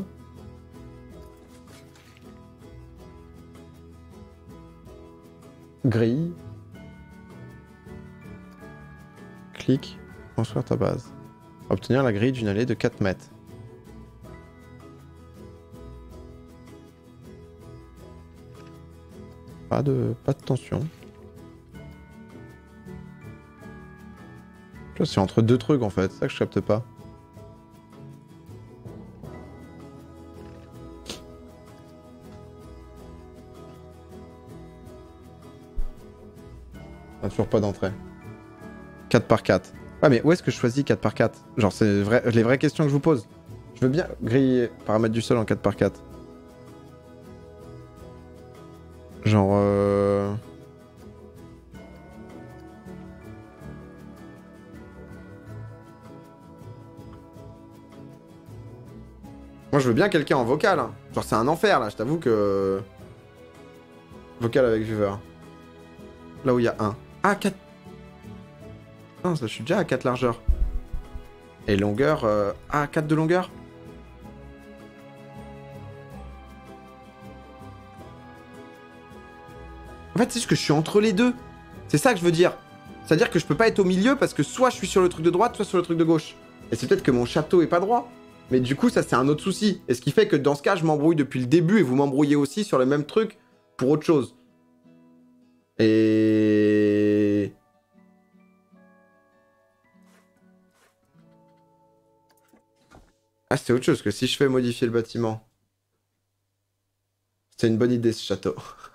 Grille. Clique. Construire ta base. Obtenir la grille d'une allée de 4 mètres. Pas de tension. C'est entre deux trucs en fait, c'est ça que je capte pas. Ah, toujours pas d'entrée. 4 par 4. Ouais mais où est-ce que je choisis 4 par 4? Genre c'est les vraies questions que je vous pose. Je veux bien griller paramètres du sol en 4 par 4. Genre Moi je veux bien quelqu'un en vocal. Hein. Genre c'est un enfer là, je t'avoue que... Vocal avec viewer. Là où il y a 1. Ah 4. Non, ça, je suis déjà à 4 largeur. Et longueur... Ah 4 de longueur. En fait c'est juste que je suis entre les deux. C'est ça que je veux dire. C'est-à-dire que je peux pas être au milieu parce que soit je suis sur le truc de droite, soit sur le truc de gauche. Et c'est peut-être que mon château est pas droit. Mais du coup, ça, c'est un autre souci. Et ce qui fait que dans ce cas, je m'embrouille depuis le début et vous m'embrouillez aussi sur le même truc pour autre chose. Et... Ah, c'est autre chose que si je fais modifier le bâtiment. C'est une bonne idée, ce château.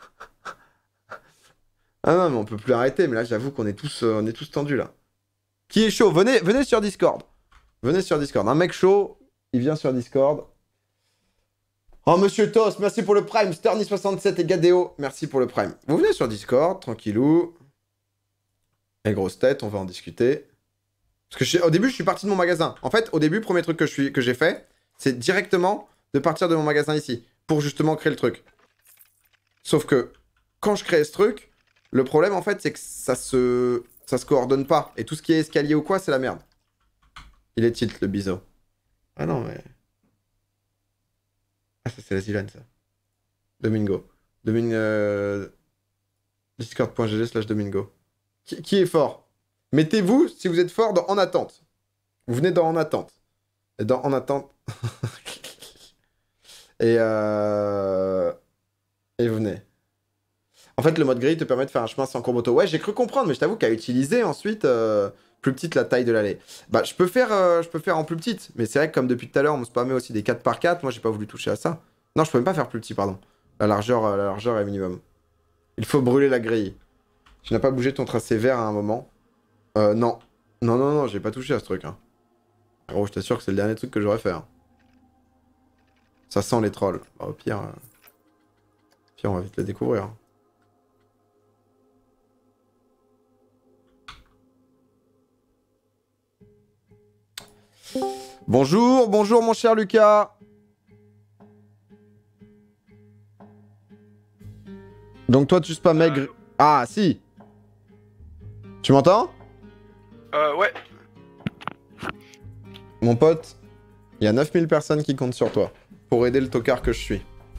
Ah non, mais on peut plus arrêter. Mais là, j'avoue qu'on est tous tendus, là. Qui est chaud? Venez sur Discord. Venez sur Discord. Un mec chaud... Il vient sur Discord. Oh, Monsieur Tos, merci pour le Prime. Sterny67 et Gadeo, merci pour le Prime. Vous venez sur Discord, tranquillou. Et grosse tête, on va en discuter. Parce que au début, je suis parti de mon magasin. En fait, au début, premier truc que j'ai fait, c'est directement de partir de mon magasin ici. Pour justement créer le truc. Sauf que, quand je crée ce truc, le problème, en fait, c'est que ça se coordonne pas. Et tout ce qui est escalier ou quoi, c'est la merde. Il est tilt, le biseau. Ah non, mais... Ah, ça, c'est la Zilane, ça. Domingo. Discord.gg/Domingo. Qui est fort? Mettez-vous, si vous êtes fort, dans En attente. Vous venez dans En attente. Et dans En attente... Et vous venez. En fait, le mode grille te permet de faire un chemin sans courbe auto. Ouais, j'ai cru comprendre, mais je t'avoue qu'à utiliser ensuite... Plus petite la taille de l'allée. Bah, je peux faire en plus petite. Mais c'est vrai que comme depuis tout à l'heure, on me spammait aussi des 4 par 4. Moi, j'ai pas voulu toucher à ça. Non, je peux même pas faire plus petit, pardon. La largeur est minimum. Il faut brûler la grille. Tu n'as pas bougé ton tracé vert à un moment. Non. Non, j'ai pas touché à ce truc. Hein. Gros, je t'assure que c'est le dernier truc que j'aurais fait. Hein. Ça sent les trolls. Bah, au pire, on va vite le découvrir. Hein. Bonjour mon cher Lucas. Donc toi tu spams maigre... Ah si. Tu m'entends? Ouais. Mon pote, il y a 9000 personnes qui comptent sur toi pour aider le tocard que je suis.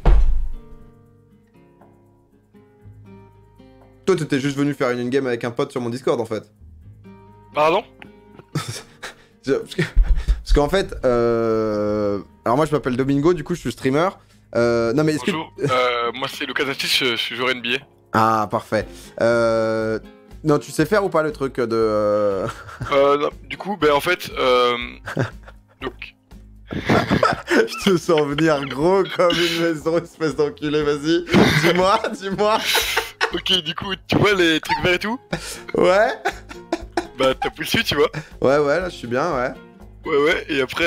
Toi, t'étais juste venu faire une game avec un pote sur mon Discord, en fait. Pardon? Parce qu'en fait, alors moi, je m'appelle Domingo, du coup, je suis streamer. Non, mais est-ce que... Bonjour, moi c'est Lucas Natis, je suis joueur NBA. Ah, parfait. Non, tu sais faire ou pas le truc de... Non, du coup, en fait, donc, Je te sens venir gros comme une maison, espèce d'enculé, vas-y. Dis-moi. ok, du coup, tu vois les trucs verts et tout? Ouais. Bah, t'appuies dessus, tu vois? Ouais, là, je suis bien, ouais. Ouais, et après,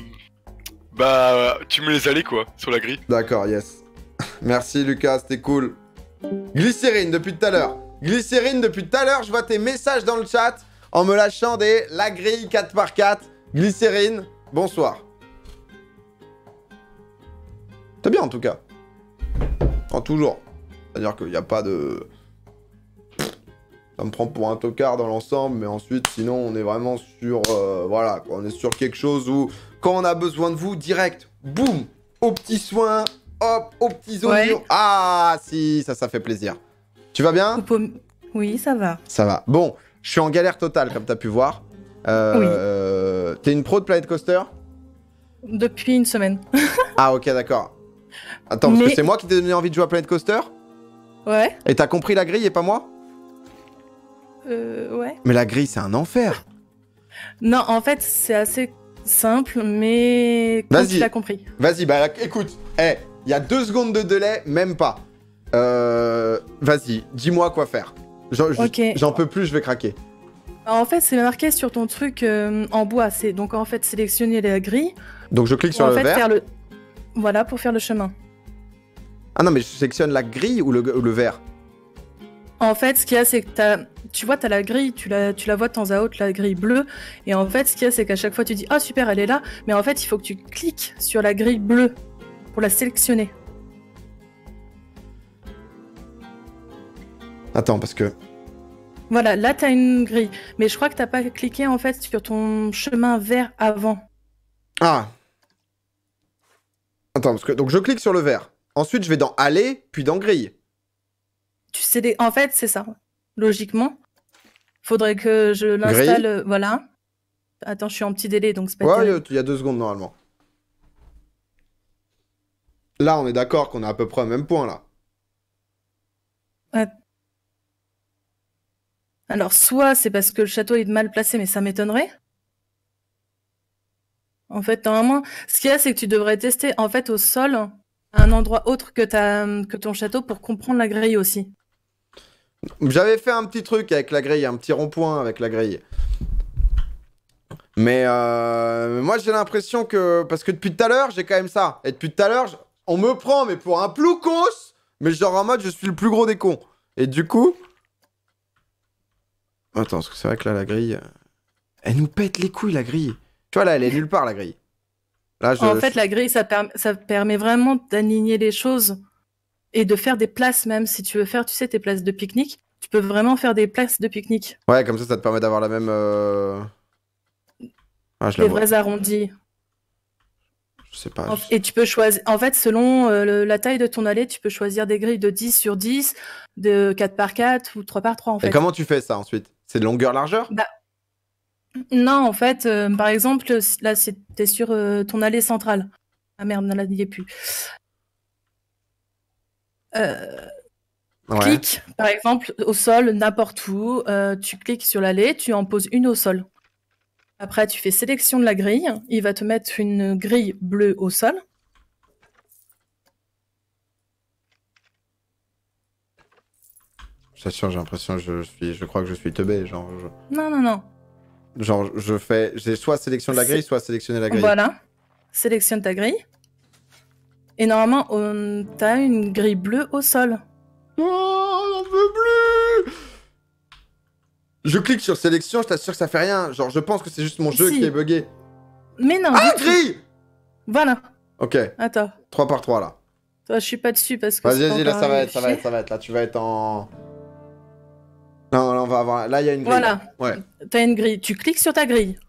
tu mets les allées, quoi, sur la grille. D'accord, yes. Merci, Lucas, c'était cool. Glycérine, depuis tout à l'heure. Je vois tes messages dans le chat en me lâchant des la grille 4x4. Glycérine, bonsoir. C'est bien, en tout cas. En toujours. C'est-à-dire qu'il n'y a pas de... Ça me prend pour un tocard dans l'ensemble, mais ensuite, sinon, on est vraiment sur... voilà, quoi, on est sur quelque chose où, quand on a besoin de vous, direct, boum, aux petits soins, hop, aux petits oignons. Ouais. Ah, si, ça fait plaisir. Tu vas bien? Oui, ça va. Ça va. Bon, je suis en galère totale, comme t'as pu voir. T'es une pro de Planet Coaster? Depuis une semaine. Ah, ok, d'accord. Attends, parce que c'est moi qui t'ai donné envie de jouer à Planet Coaster? Ouais. Et t'as compris la grille et pas moi? Ouais. Mais la grille, c'est un enfer. Non, en fait, c'est assez simple, mais quand tu l'as compris. Vas-y, bah écoute, il y a 2 secondes de délai, même pas. Vas-y, dis-moi quoi faire. J'en peux plus, je vais craquer. En fait, c'est marqué sur ton truc en bois. C'est donc en fait sélectionner la grille. Donc je clique sur le vert. Voilà, pour faire le chemin. Ah non, mais je sélectionne la grille ou le vert? En fait, ce qu'il y a, c'est que tu vois, t'as la grille, tu la vois de temps à autre, la grille bleue. Et en fait, ce qu'il y a, c'est qu'à chaque fois, tu dis « Ah, super, elle est là !» Mais en fait, il faut que tu cliques sur la grille bleue pour la sélectionner. Attends, parce que... Voilà, là, t'as une grille. Mais je crois que t'as pas cliqué, en fait, sur ton chemin vert avant. Ah. Attends, parce que... Donc, je clique sur le vert. Ensuite, je vais dans aller, puis dans grille. En fait, c'est ça. Logiquement. Faudrait que je l'installe. Voilà. Attends, je suis en petit délai, donc c'est pas terrible. Il y a 2 secondes, normalement. Là, on est d'accord qu'on est à peu près au même point, là. Alors, soit c'est parce que le château est mal placé, mais ça m'étonnerait. En fait, normalement, ce qu'il y a, c'est que tu devrais tester, en fait, au sol, à un endroit autre que ton château pour comprendre la grille aussi. J'avais fait un petit truc avec la grille, un petit rond-point avec la grille. Mais moi, j'ai l'impression que... Parce que depuis tout à l'heure, j'ai quand même ça. Et depuis tout à l'heure, on me prend, mais pour un ploucos, mais genre en mode, je suis le plus gros des cons. Et du coup... Attends, parce que c'est vrai que là, la grille... Elle nous pète les couilles, la grille. Tu vois, là, elle est nulle part, la grille. Là, En fait, la grille, ça permet vraiment d'aligner les choses et de faire des places, même si tu veux faire, tu sais, tes places de pique-nique. Tu peux vraiment faire des places de pique-nique. Ouais, comme ça te permet d'avoir la même... Ah, je la Les vois. vrais arrondis. Je sais pas. Et tu peux choisir... En fait, selon la taille de ton allée, tu peux choisir des grilles de 10 sur 10, de 4 par 4 ou 3 par 3, en fait. Et comment tu fais ça, ensuite? C'est de longueur-largeur? Non, en fait, par exemple, là, t'es sur ton allée centrale. Ah merde, là, il n'y est plus. Ouais. Clique, par exemple, au sol, n'importe où. Tu cliques sur l'allée, tu en poses une au sol. Après, tu fais sélection de la grille. Il va te mettre une grille bleue au sol. J'assure, j'ai l'impression que je crois que je suis teubé, genre... Non. Genre, j'ai soit sélection de la grille, soit sélectionner la grille. Voilà. Sélectionne ta grille. Et normalement, t'as une grille bleue au sol. Oh, j'en peux plus! Je clique sur sélection, je t'assure que ça fait rien. Genre, je pense que c'est juste mon jeu qui est bugué. Mais non. Ah, grille! Voilà. Ok. Attends. 3 par 3, là. Toi, je suis pas dessus parce que... Vas-y, là, ça va être. Là, tu vas être en... Non, là, on va avoir... Là, il y a une grille. Voilà. Ouais. T'as une grille. Tu cliques sur ta grille.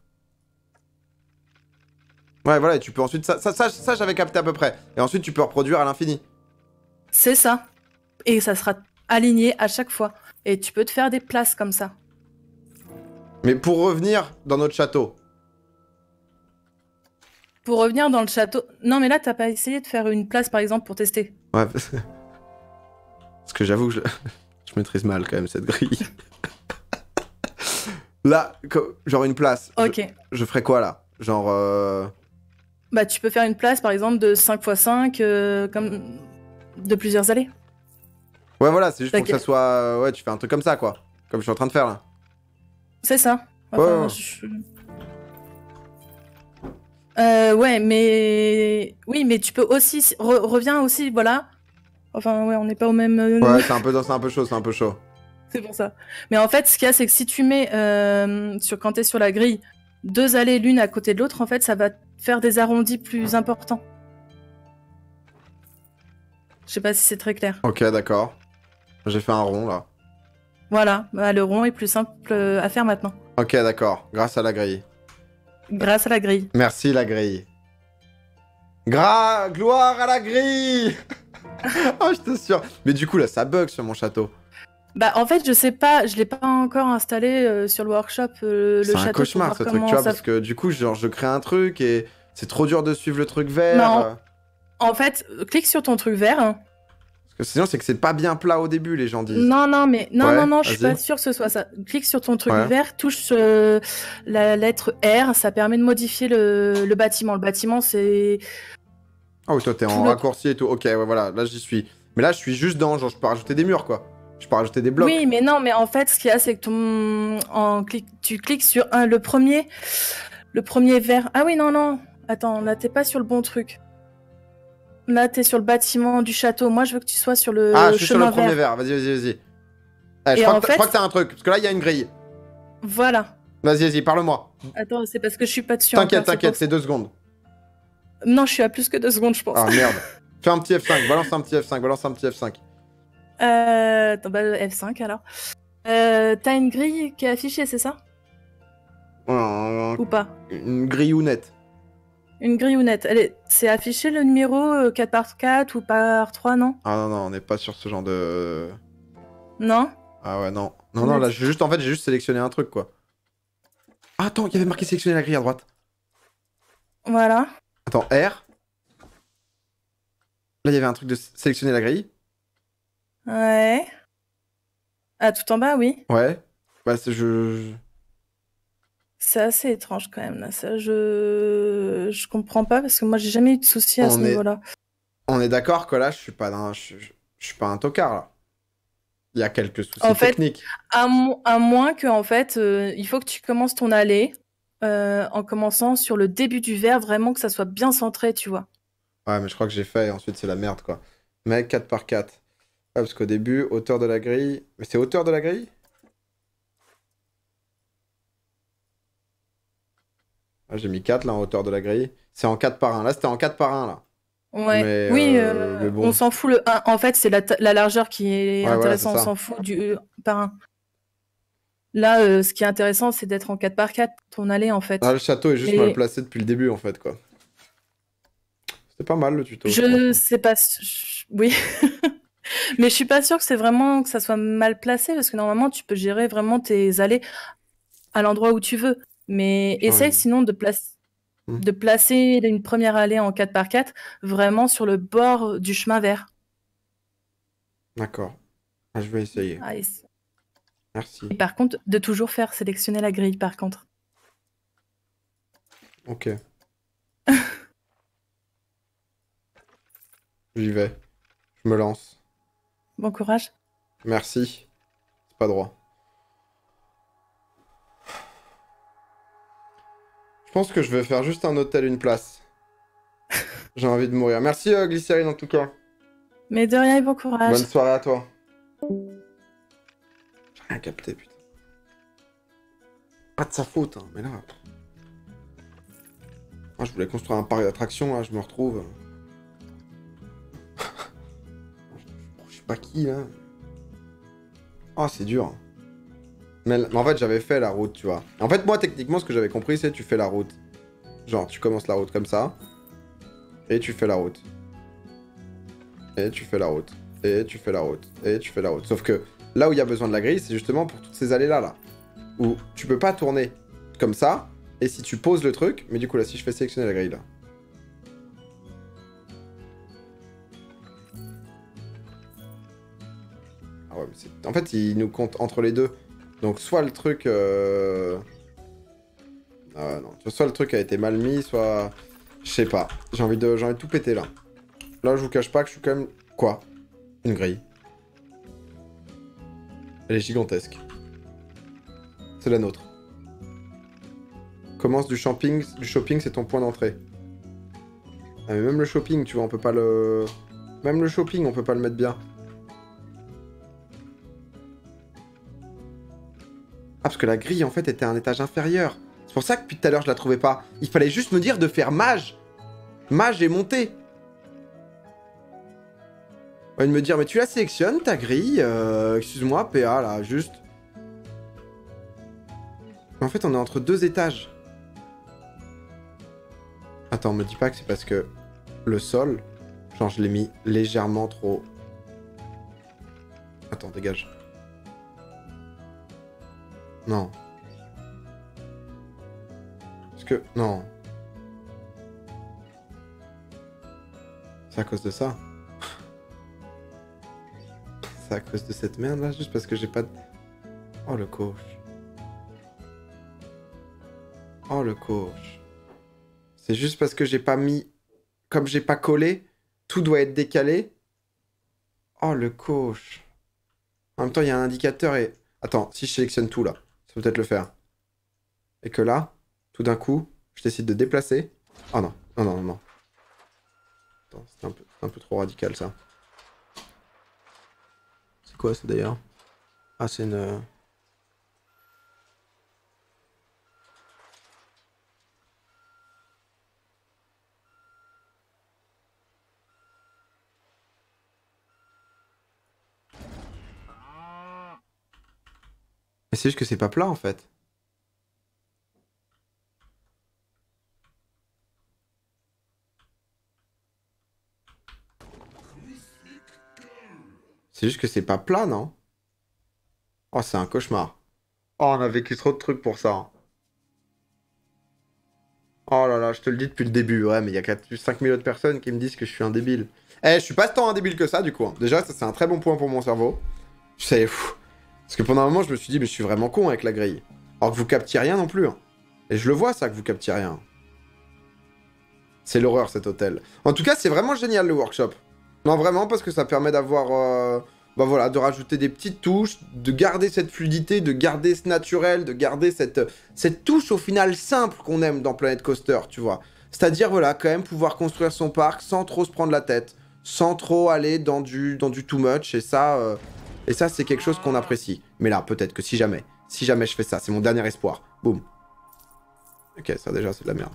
Ouais, voilà, et tu peux ensuite... Ça j'avais capté à peu près. Et ensuite, tu peux reproduire à l'infini. C'est ça. Et ça sera aligné à chaque fois. et tu peux te faire des places comme ça. Mais pour revenir dans notre château. Pour revenir dans le château... Non, mais là, t'as pas essayé de faire une place, par exemple, pour tester. Ouais, parce que j'avoue que je maîtrise mal quand même cette grille. Là, genre une place. Ok. Je ferais quoi là? Genre... Bah, tu peux faire une place, par exemple, de 5x5, comme de plusieurs allées. Ouais, voilà, c'est juste pour que ça T'inquiète. soit... Ouais, tu fais un truc comme ça, quoi. Comme je suis en train de faire, là. C'est ça. Enfin, Ouais. ouais, mais... Oui, mais tu peux aussi... Reviens aussi, voilà. Enfin, ouais, on n'est pas au même... Ouais, c'est un peu chaud, c'est un peu chaud. C'est pour ça. Mais en fait, ce qu'il y a, c'est que si tu mets, quand t'es sur la grille, 2 allées l'une à côté de l'autre, en fait, ça va faire des arrondis plus importants. Je sais pas si c'est très clair. Ok, d'accord. J'ai fait un rond, là. Voilà, bah, le rond est plus simple à faire maintenant, Ok, d'accord. Grâce à la grille. grâce à la grille. Merci, la grille. Gloire à la grille. Oh, je t'assure. Mais du coup, là, ça bug sur mon château. Bah, en fait, je sais pas, je l'ai pas encore installé sur le workshop, le C'est château. un cauchemar, ce pour voir truc, tu comment vois, ça... parce que du coup, genre, je crée un truc et c'est trop dur de suivre le truc vert. Non. En fait, clique sur ton truc vert. Hein. Parce que sinon, c'est que c'est pas bien plat au début, les gens disent. Non, mais non, Ouais, non, je suis vas-y. pas sûre que ce soit ça. Clique sur ton truc Ouais. vert, touche la lettre R, ça permet de modifier le bâtiment. Le bâtiment, c'est... Ah oui, toi, t'es en le- raccourci et tout. Ok, ouais, voilà, là, j'y suis. Mais là, je suis juste dans, genre, je peux rajouter des murs, quoi. Je peux rajouter des blocs. Oui, mais non, mais en fait, ce qu'il y a, c'est que tu cliques sur le premier vert. Ah oui, non. Attends, là, t'es pas sur le bon truc. Là, t'es sur le bâtiment du château. Moi, je veux que tu sois sur le Ah, je suis sur chemin le premier vert. verre. Vas-y. Eh, je Et crois en que fait- t'as un truc, parce que là, il y a une grille. Voilà. Vas-y, parle-moi. Attends, c'est parce que je suis pas dessus T'inquiète, encore, c'est 2 secondes. Non, je suis à plus que 2 secondes, je pense. Ah, merde. Fais un petit F5, balance un petit F5. Attends, bah, F5 alors. T'as une grille qui est affichée, c'est ça? Ou pas? Une grille ou nette. Une grille ou nette? C'est affiché le numéro 4x4 ou par 3, non? Ah non, on n'est pas sur ce genre de... Non? Ah ouais, non. Non, là, j'ai juste sélectionné un truc, quoi. Ah, attends, il y avait marqué sélectionner la grille à droite. Voilà. Attends, R. Là, il y avait un truc de sélectionner la grille. Ouais. Ah, tout en bas, oui. Ouais. Bah, C'est assez étrange quand même, là. Ça, je comprends pas parce que moi, j'ai jamais eu de soucis à ce On est- niveau-là. On est d'accord que là, je suis pas un tocard, là. Il y a quelques soucis En fait, techniques. À moins que, en fait, il faut que tu commences ton allée en commençant sur le début du verre, vraiment que ça soit bien centré, tu vois. Ouais, mais je crois que j'ai fait, et ensuite c'est la merde, quoi. Mais 4x4. Ouais, parce qu'au début, hauteur de la grille... Mais c'est hauteur de la grille? Ah, j'ai mis 4, là, en hauteur de la grille. C'est en 4 par 1. Là, c'était en 4 par 1, là. Ouais. Mais, Oui, mais bon. on s'en fout. En fait, c'est la largeur qui est Ouais, voilà, intéressante, c'est on ça. s'en fout du par un. Là, ce qui est intéressant, c'est d'être en 4x4, ton allée, en fait. Ah, le château est juste Et mal placé depuis le début, en fait, quoi. C'était pas mal, le tuto. je franchement. sais pas... Oui. Mais je suis pas sûre que c'est vraiment que ça soit mal placé, parce que normalement, tu peux gérer vraiment tes allées à l'endroit où tu veux. Mais essaye Ouais. sinon de placer une première allée en 4x4 vraiment sur le bord du chemin vert. D'accord. Ah, je vais essayer. Ah, Merci. et par contre, de toujours faire sélectionner la grille, par contre. Ok. J'y vais. Je me lance. Bon courage. Merci. C'est pas droit. Je pense que je vais faire juste un hôtel, une place. J'ai envie de mourir. Merci, Glycérine, en tout cas. Mais de rien et bon courage. Bonne soirée à toi. J'ai rien capté, putain. Pas de sa faute, hein, mais là... Moi, je voulais construire un parc d'attractions, là, je me retrouve... Je sais pas qui, là. Oh, c'est dur. Mais en fait, j'avais fait la route, tu vois. En fait, moi, techniquement, ce que j'avais compris, c'est tu fais la route. Genre, tu commences la route comme ça. Et tu fais la route. Et tu fais la route. Et tu fais la route. Et tu fais la route. Sauf que là où il y a besoin de la grille, c'est justement pour toutes ces allées-là, là. Où tu peux pas tourner comme ça, et si tu poses le truc... Mais du coup, là, si je fais sélectionner la grille, là... Ah ouais, mais en fait, il nous compte entre les deux. Donc, soit le truc... Ah non, soit le truc a été mal mis, soit... Je sais pas. J'ai envie de tout péter, là. Là, je vous cache pas que je suis quand même... Quoi? Une grille. Elle est gigantesque. C'est la nôtre. Commence du shopping, c'est ton point d'entrée. Ah, mais même le shopping, tu vois, on peut pas le... Même le shopping, on peut pas le mettre bien. Ah, parce que la grille, en fait, était à un étage inférieur. C'est pour ça que depuis tout à l'heure, je la trouvais pas. Il fallait juste me dire de faire mage. Mage et monter. Au lieu de me dire, mais tu la sélectionnes, ta grille. Excuse-moi, PA, là, juste. Mais en fait, on est entre deux étages. Attends, me dis pas que c'est parce que le sol, genre, je l'ai mis légèrement trop... Attends, dégage. Non. Parce que... Non. C'est à cause de ça. C'est à cause de cette merde là, juste parce que j'ai pas de... Oh le coach. Oh le coach. C'est juste parce que j'ai pas mis... Comme j'ai pas collé, tout doit être décalé. Oh le coach. En même temps, il y a un indicateur et... Attends, si je sélectionne tout là, ça peut peut-être le faire. Et que là, tout d'un coup, je décide de déplacer. Oh non, non, non, non. Attends, c'est un peu trop radical ça. C'est quoi ça d'ailleurs? Ah, c'est une... Mais c'est juste que c'est pas plat en fait. C'est juste que c'est pas plat, non? Oh, c'est un cauchemar. Oh, on a vécu trop de trucs pour ça. Hein. Oh là là, je te le dis depuis le début, ouais, mais il y a 5000 autres personnes qui me disent que je suis un débile. Eh, je suis pas tant un débile que ça, du coup. Hein. Déjà, ça, c'est un très bon point pour mon cerveau. Je sais, fou. Parce que pendant un moment, je me suis dit, mais je suis vraiment con avec la grille. Alors que vous captiez rien non plus. Hein. Et je le vois, ça, que vous captiez rien. C'est l'horreur, cet hôtel. En tout cas, c'est vraiment génial, le workshop. Non, vraiment, parce que ça permet d'avoir... Bah voilà, de rajouter des petites touches, de garder cette fluidité, de garder ce naturel, de garder cette touche, au final, simple qu'on aime dans Planet Coaster, tu vois. C'est-à-dire, voilà, quand même pouvoir construire son parc sans trop se prendre la tête, sans trop aller dans du too much, et ça, c'est quelque chose qu'on apprécie. Mais là, peut-être que si jamais je fais ça, c'est mon dernier espoir. Boum. Ok, ça déjà, c'est de la merde.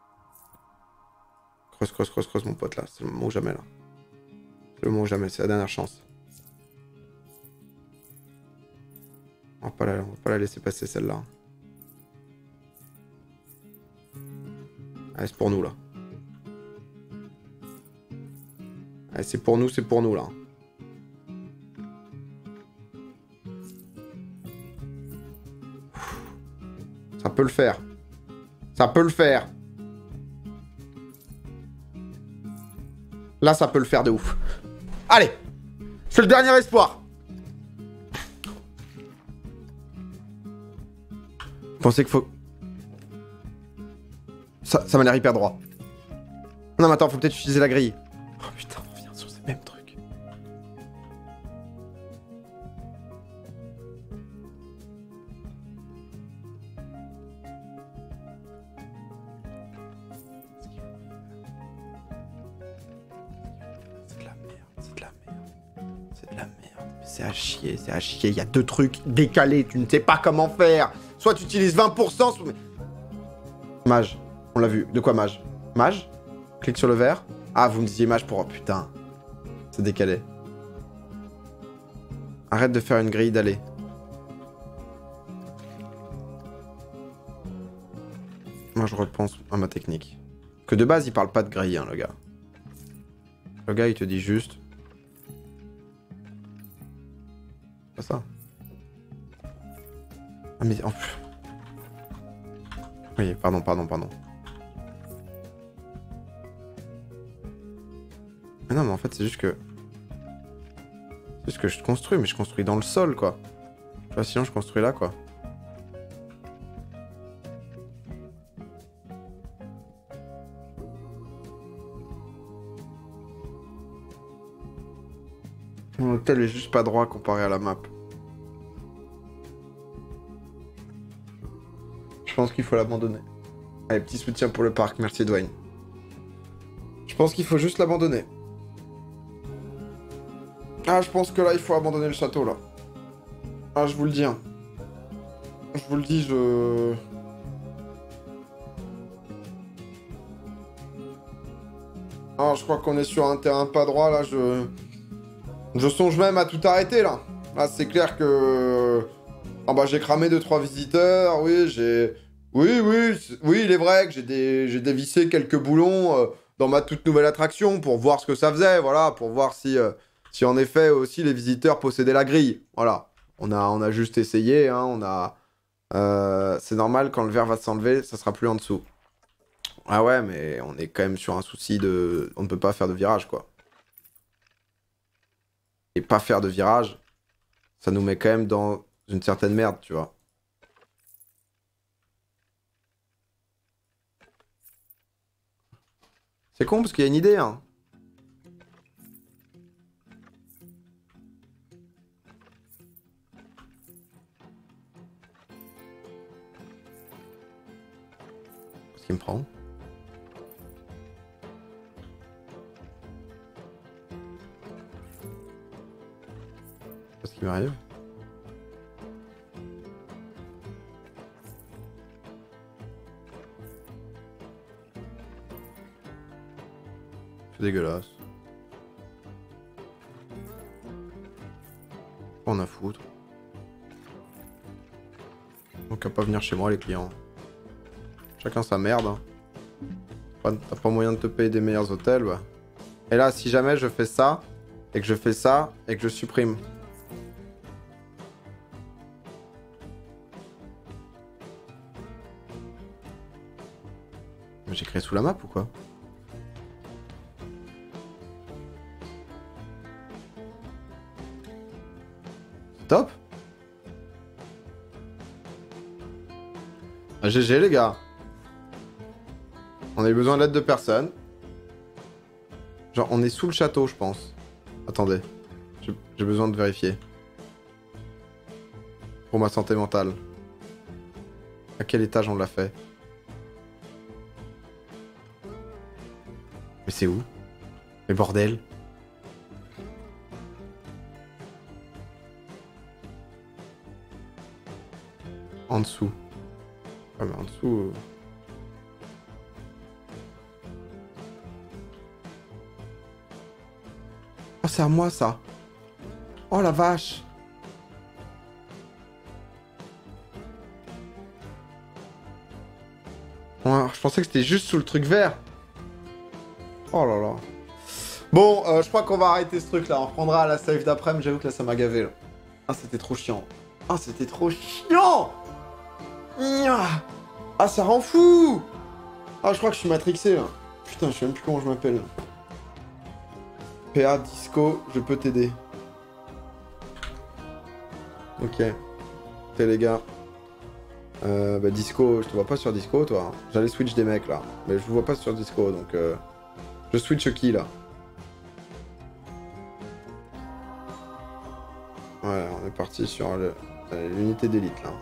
Creuse, mon pote, là. C'est le moment ou jamais, là. C'est le moment ou jamais, c'est la dernière chance. On va pas la laisser passer, celle-là. Allez, c'est pour nous, là. Allez, c'est pour nous, là. Ça peut le faire. Ça peut le faire. Là, ça peut le faire de ouf. Allez, c'est le dernier espoir. Vous pensez qu'il faut... Ça m'a l'air hyper droit. Non, mais attends, faut peut-être utiliser la grille. Oh putain, on revient sur ces mêmes trucs. C'est de la merde, c'est de la merde. C'est de la merde. C'est à chier, c'est à chier. Il y a deux trucs décalés, tu ne sais pas comment faire. Soit tu utilises 20%, soit... Mage. On l'a vu. De quoi mage? Mage? Clique sur le vert. Ah, vous me disiez mage pour... Oh, putain. C'est décalé. Arrête de faire une grille d'aller. Moi, je repense à ma technique. Que de base, il parle pas de grille, hein, le gars. Le gars, il te dit juste... Pas ça. Ah mais... Oui, pardon. Mais non, mais en fait, c'est juste que... C'est juste que je construis, mais je construis dans le sol, quoi. Enfin, sinon, je construis là, quoi. Mon hôtel est juste pas droit comparé à la map. Je pense qu'il faut l'abandonner. Allez, petit soutien pour le parc, merci Dwayne. Je pense qu'il faut juste l'abandonner. Ah, je pense que là, il faut abandonner le château, là. Ah, je vous le dis, hein. Je vous le dis, Ah, je crois qu'on est sur un terrain pas droit, là, Je songe même à tout arrêter, là. Là, c'est clair que... Ah bah, j'ai cramé 2-3 visiteurs, oui, Oui, il est vrai que j'ai dévissé quelques boulons dans ma toute nouvelle attraction pour voir ce que ça faisait, voilà, pour voir si en effet aussi les visiteurs possédaient la grille. Voilà, on a juste essayé, hein, c'est normal, quand le verre va s'enlever, ça sera plus en dessous. Ah ouais, mais on est quand même sur un souci de... On ne peut pas faire de virage, quoi. Et pas faire de virage, ça nous met quand même dans une certaine merde, tu vois. C'est con parce qu'il y a une idée, hein. Qu'est-ce qu'il me prend? Qu'est-ce qui m'arrive? C'est dégueulasse. On a foutre. Donc à pas venir chez moi les clients. Chacun sa merde. Hein. T'as pas moyen de te payer des meilleurs hôtels, bah. Et là, si jamais je fais ça, et que je fais ça, et que je supprime. J'ai créé sous la map ou quoi? Top. Ah, GG les gars. On a eu besoin de l'aide de personne. Genre on est sous le château je pense. Attendez. J'ai besoin de vérifier. Pour ma santé mentale. À quel étage on l'a fait? Mais c'est où? Mais bordel. En dessous. Ah mais en dessous... Oh c'est à moi ça. Oh la vache. Ouais, je pensais que c'était juste sous le truc vert. Oh là là. Bon, je crois qu'on va arrêter ce truc là. On reprendra à la save d'après, mais j'avoue que là ça m'a gavé là. Ah c'était trop chiant. Ah c'était trop chiant. Ah, ça rend fou. Ah, je crois que je suis matrixé, là. Putain, je sais même plus comment je m'appelle. PA Disco, je peux t'aider. Ok. Ok, les gars. Bah, Disco, je te vois pas sur Disco, toi. J'allais switch des mecs, là. Mais je vous vois pas sur Disco, donc... Je switch qui, là? Voilà, on est parti sur l'unité d'élite, là.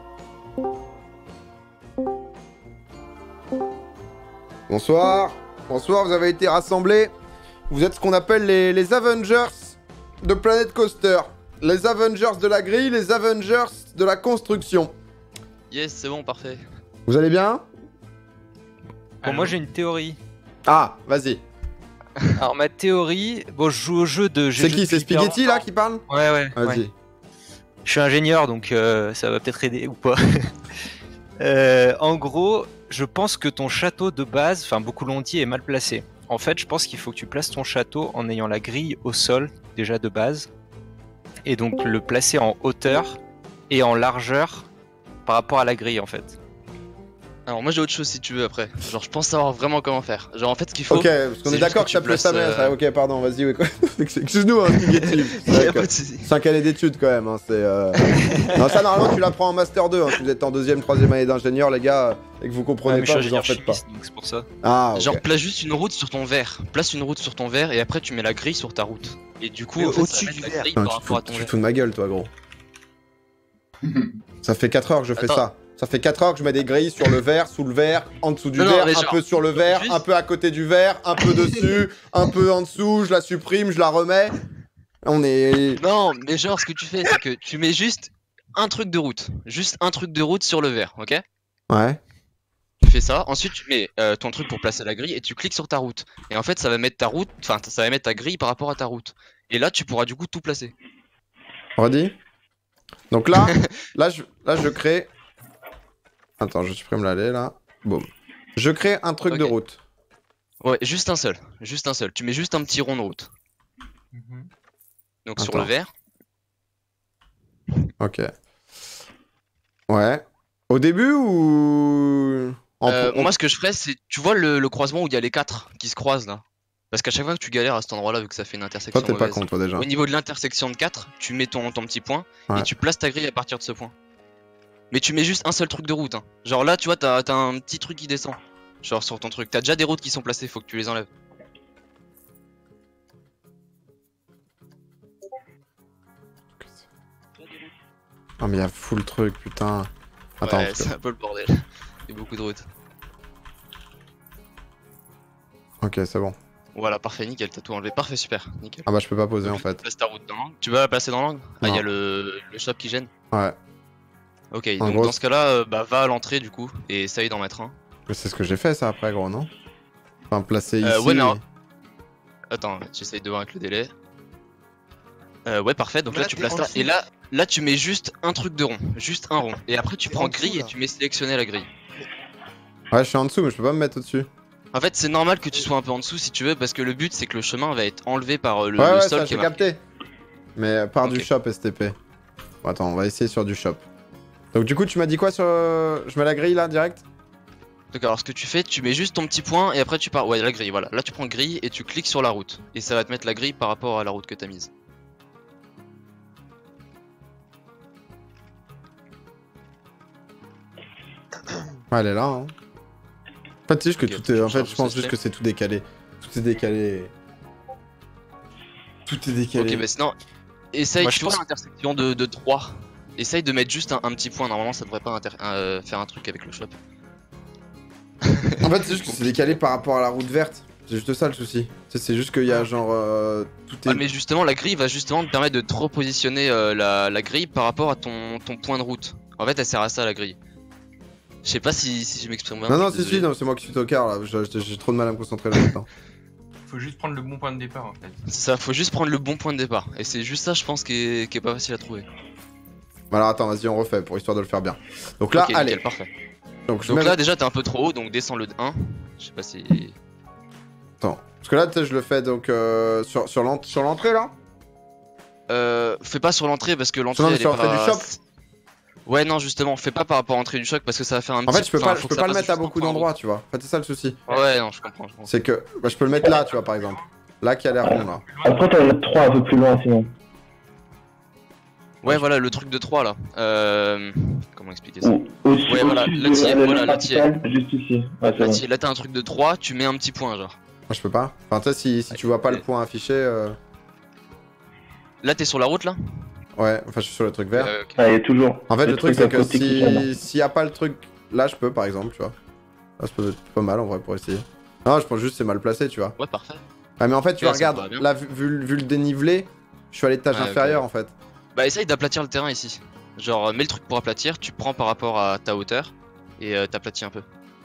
Bonsoir. Bonsoir, vous avez été rassemblés. Vous êtes ce qu'on appelle les Avengers de Planet Coaster. Les Avengers de la grille, les Avengers de la construction. Yes, c'est bon, parfait. Vous allez bien? Bon, moi j'ai une théorie. Ah, vas-y. Alors ma théorie, bon je joue au jeu de... C'est qui? C'est Spaghetti là qui parle? Ouais. Vas-y. Je suis ingénieur donc ça va peut-être aider ou pas. En gros, je pense que ton château de base, enfin beaucoup l'ont dit, est mal placé. En fait, je pense qu'il faut que tu places ton château en ayant la grille au sol, déjà de base. Et donc le placer en hauteur et en largeur. par rapport à la grille en fait. Alors moi j'ai autre chose si tu veux après. Genre je pense savoir vraiment comment faire. Genre en fait ce qu'il faut. Ok, parce qu'on c'est est d'accord que juste ça que tu plaît sa places, mère. Ok, pardon, vas-y. Ouais, quoi. Excuse-nous, hein, Spaghetti. Y a pas de souci. 5 années d'études quand même. Hein, c'est. Non, ça normalement tu l'apprends en master 2. Hein, si vous êtes en 2ème, 3ème année d'ingénieur, les gars, et que vous comprenez Ouais, mais je pas, suis vous en ingénieur faites pas. chimiste, donc c'est pour ça. Ah, ok. Genre place juste une route sur ton verre. Place une route sur ton verre et après tu mets la grille sur ta route. Et du coup Mais en fait, au-dessus ça du met la verre. grille Putain, par tu te rapport à fous, ton tu te verre. fous de ma gueule, toi, gros. Ça fait 4 heures que je fais Attends. ça. Ça fait 4 heures que je mets des grilles sur le verre, sous le verre, en dessous du Non, non, verre, mais un genre, peu sur le verre, juste- un peu à côté du verre, un peu dessus, un peu en dessous, je la supprime, je la remets. On est. Non, mais genre ce que tu fais c'est que tu mets juste un truc de route. Juste un truc de route sur le verre, ok? Ouais. Tu fais ça, ensuite tu mets ton truc pour placer la grille et tu cliques sur ta route. Et en fait ça va mettre ta route, enfin ça va mettre ta grille par rapport à ta route. Et là tu pourras du coup tout placer. Redis. Donc là, je crée. Attends, je supprime l'allée là. Boum. Je crée un truc de Ok. route. Ouais, juste un seul. Juste un seul. Tu mets juste un petit rond de route. Donc sur le Attends. verre. Ok. Ouais. Au début ou. Moi ce que je ferais c'est, tu vois le croisement où il y a les 4 qui se croisent là. Parce qu'à chaque fois que tu galères à cet endroit là vu que ça fait une intersection Toi, t'es pas mauvaise, con, toi déjà. au niveau de l'intersection de 4, tu mets ton petit point Ouais. et tu places ta grille à partir de ce point. Mais tu mets juste un seul truc de route. Hein. Genre là tu vois t'as un petit truc qui descend. Genre sur ton truc. T'as déjà des routes qui sont placées, faut que tu les enlèves. Oh, mais il y a full truc, putain. Attends. Ouais, parce que- c'est un peu le bordel. Il y a beaucoup de routes. Ok, c'est bon. Voilà, parfait, nickel, t'as tout enlevé. Parfait, super, nickel. Ah bah, je peux pas poser en fait. Place ta route dans l'angle. Tu vas la placer dans l'angle? Ah, il y a Non. le shop qui gêne. Ouais. Ok, En donc gros, dans ce cas-là, bah va à l'entrée du coup et essaye d'en mettre un. Mais c'est ce que j'ai fait ça après, gros, non? Enfin, placer ici. Ouais, mais alors- Attends, j'essaye de voir avec le délai. Ouais, parfait, donc Là, là tu t'es places en ça. dessous. Et là tu mets juste un truc de rond. Juste un rond. Et après tu T'es prends en dessous, grille et là. tu mets sélectionner la grille. Ouais, je suis en dessous, mais je peux pas me mettre au-dessus. En fait, c'est normal que tu sois un peu en dessous si tu veux, parce que le but c'est que le chemin va être enlevé par le Ouais, ouais, sol ça, qui est j'ai marqué. capté. Mais par du Ok. shop STP. Bon, attends, on va essayer sur du shop. Donc, du coup, tu m'as dit quoi sur. Je mets la grille là, direct? Donc alors ce que tu fais, tu mets juste ton petit point et après tu pars. Ouais, la grille, voilà. Là tu prends grille et tu cliques sur la route. Et ça va te mettre la grille par rapport à la route que t'as mise. Ouais, elle est là, hein. En fait, c'est juste que Ok, tout est. En je fait, change je pense de juste système. que c'est tout décalé. Tout est décalé. Tout est décalé. Ok, bah sinon, essaye, Moi, tu je vois pense- l'intersection de 3. Essaye de mettre juste un petit point. Normalement, ça devrait pas faire un truc avec le shop. En fait, c'est juste que c'est décalé par rapport à la route verte. C'est juste ça le souci. Tu sais, c'est juste qu'il y a genre. Tout est. Ah, mais justement, la grille va justement te permettre de te repositionner la grille par rapport à ton point de route. En fait, elle sert à ça, la grille. Je sais pas si je m'exprime bien. Non, je non, suis si, si, désolé. non, c'est moi qui suis tocard là. J'ai trop de mal à me concentrer là-dedans. Faut juste prendre le bon point de départ en fait. C'est ça, faut juste prendre le bon point de départ. Et c'est juste ça, je pense, qui est pas facile à trouver. Bon, alors attends, vas-y, on refait pour histoire de le faire bien. Donc là, Ok, allez. nickel, parfait. Donc, je Donc mets- là, déjà, t'es un peu trop haut, donc descends le de 1. Je sais pas si. Attends. Parce que là, tu sais, je le fais donc sur l'entrée là. Fais pas sur l'entrée parce que l'entrée Non, mais elle est sur l'entrée pas... du shop. Ouais, non, justement, fais pas par rapport à l'entrée du choc parce que ça va faire un En petit. fait, je peux enfin, pas, faut je que peux ça pas le passe mettre à juste un beaucoup point de d'endroits, tu vois. En fait, c'est ça le souci. route. Ouais, non, je comprends. C'est que bah, je peux le mettre là, tu vois, par exemple. Là qui a l'air rond là. Après, t'en as 3 un peu plus loin sinon. Ouais, voilà, le truc de 3 là. Comment expliquer ça? Ou au-dessus, Ouais, voilà, au-dessus là, de t'y es, la voilà, là, t'y es. principale, juste ici. Ouais, c'est bon. Là, t'as un truc de 3, tu mets un petit point, genre. Moi, je peux pas. Enfin, tu sais, si tu vois pas le point affiché. Là, t'es sur la route là? Ouais, enfin, je suis sur le truc vert. Ok. Ah, il y a toujours. En fait, le truc, c'est à que côté qui tourne. s'il y a pas le truc. Là, je peux, par exemple, tu vois. Là, ça peut être pas mal en vrai pour essayer. Non, je pense juste que c'est mal placé, tu vois. Ouais, parfait. Ah, mais en fait, tu Ouais, vois, ça me va regarde, bien. là, vu le dénivelé, je suis à l'étage Ouais, ok. inférieur en fait. Bah, essaye d'aplatir le terrain ici. Genre, mets le truc pour aplatir, tu prends par rapport à ta hauteur et t'aplatis un peu.